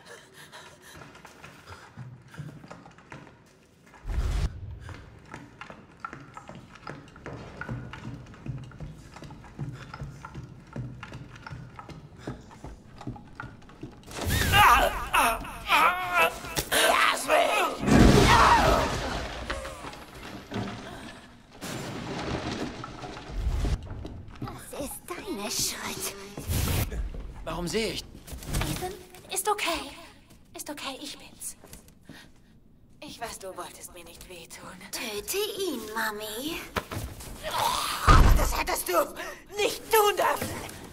Das ist deine Schuld. Warum sehe ich? Ethan, ist okay. Ist okay, ich bin's. Ich weiß, du wolltest mir nicht wehtun. Töte ihn, Mami. Aber das hättest du nicht tun dürfen.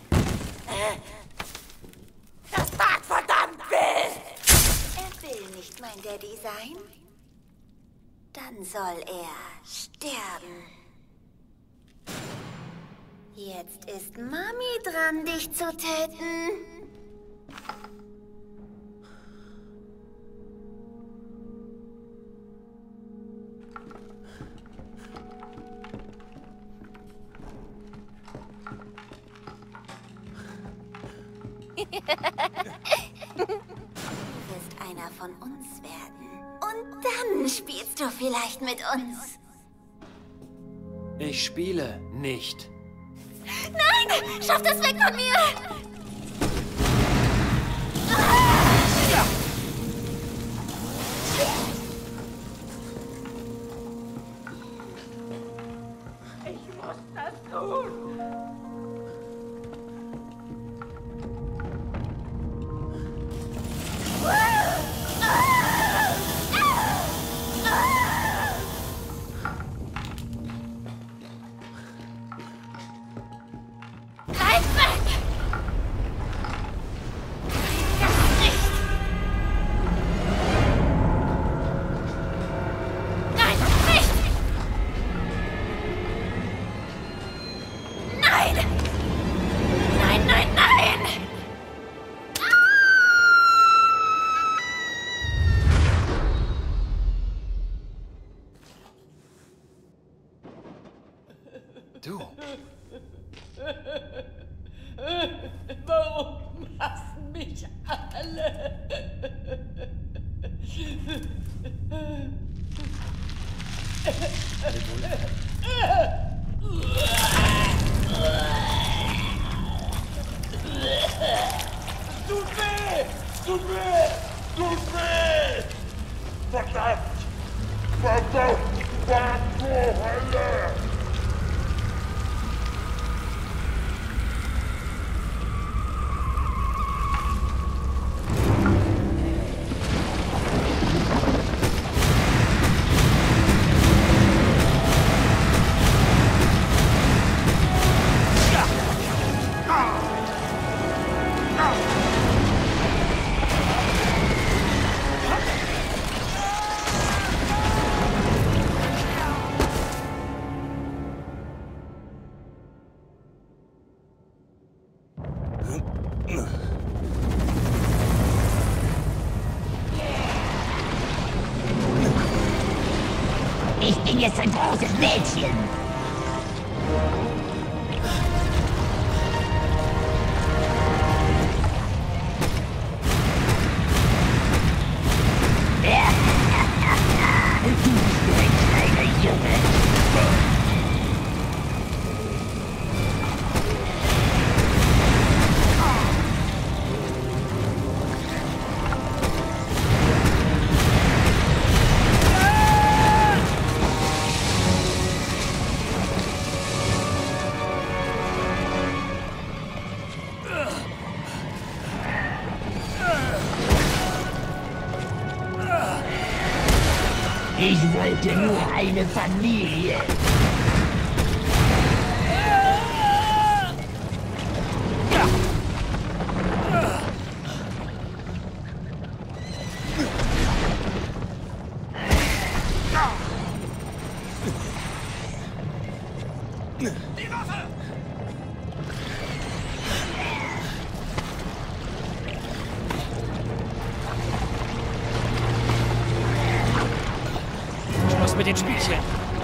Das Bad verdammt will. Er will nicht mein Daddy sein. Dann soll er sterben. Jetzt ist Mami dran, dich zu töten. Du wirst einer von uns werden. Und dann spielst du vielleicht mit uns. Ich spiele nicht. Nein! Schaff das weg von mir! Ja. Ich muss das tun. Du. Warum hassen mich alle? Tut weh! Tut weh! Tut weh! Verdammt! Verdammt! Was zur Hölle! Ich bin jetzt ein großes Mädchen. Ich wollte nur eine Familie. Die Waffe! Schluss mit den Spielchen.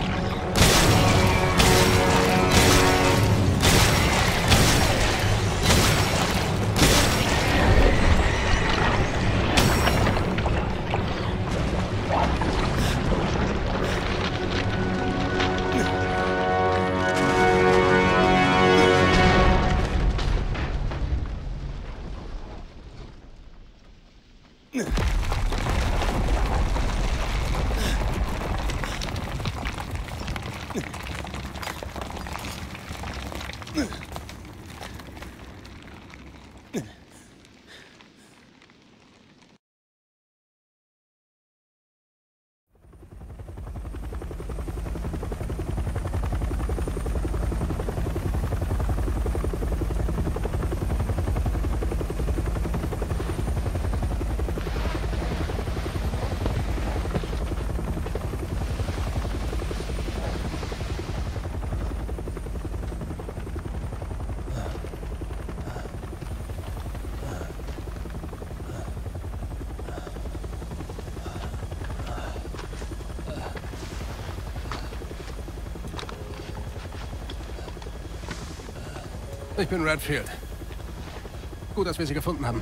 Ich bin Redfield. Gut, dass wir sie gefunden haben.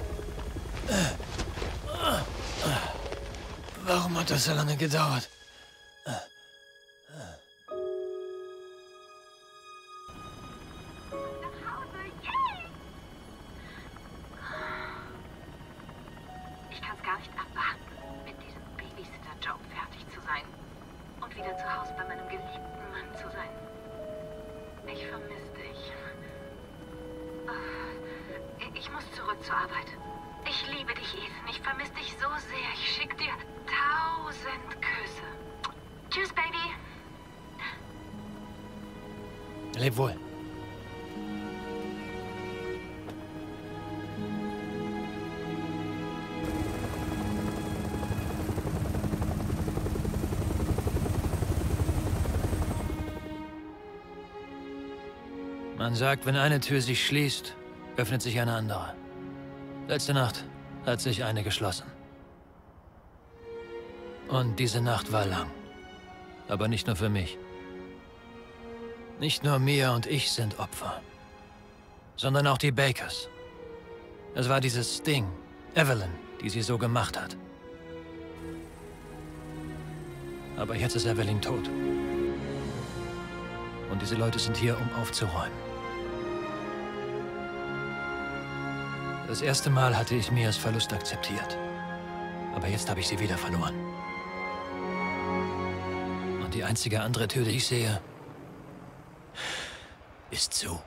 Warum hat das so lange gedauert? Ich kann es gar nicht abwarten, mit diesem Babysitter-Job fertig zu sein. Und wieder zu Hause bei meinem geliebten Mann zu sein. Ich vermisse dich. Ich muss zurück zur Arbeit. Ich liebe dich, Ethan. Ich vermisse dich so sehr. Ich schicke dir tausend Küsse. Tschüss, Baby. Leb wohl. Man sagt, wenn eine Tür sich schließt, öffnet sich eine andere. Letzte Nacht hat sich eine geschlossen. Und diese Nacht war lang. Aber nicht nur für mich. Nicht nur Mia und ich sind Opfer, sondern auch die Bakers. Es war dieses Ding, Evelyn, die sie so gemacht hat. Aber jetzt ist Evelyn tot. Und diese Leute sind hier, um aufzuräumen. Das erste Mal hatte ich Mias Verlust akzeptiert. Aber jetzt habe ich sie wieder verloren. Und die einzige andere Tür, die ich sehe, ist zu.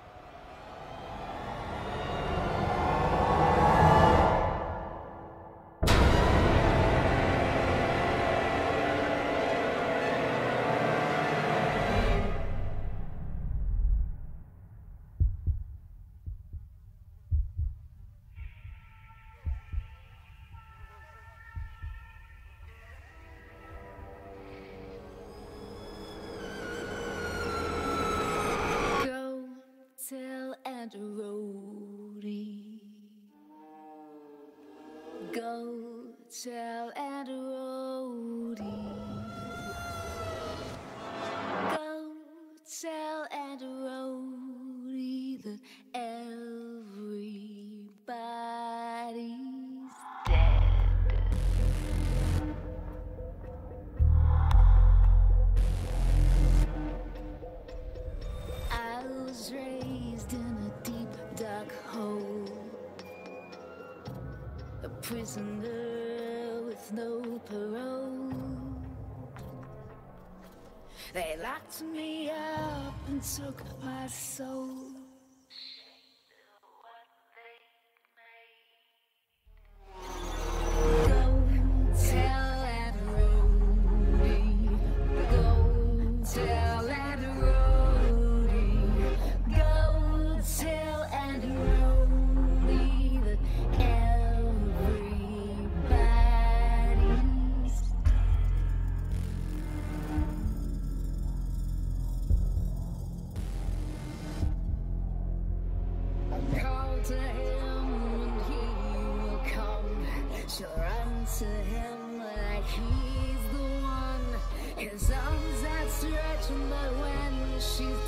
Tell Aunt Rhodey. Go tell Aunt Rhodey. Go tell Aunt Rhodey. prisoner with no parole. They locked me up and took my soul. Go tell that roadie. Go tell that roadie. Go tell that roadie that everybody's call to him and he will come. She'll run to him like he's the one. His arms outstretched, but when she's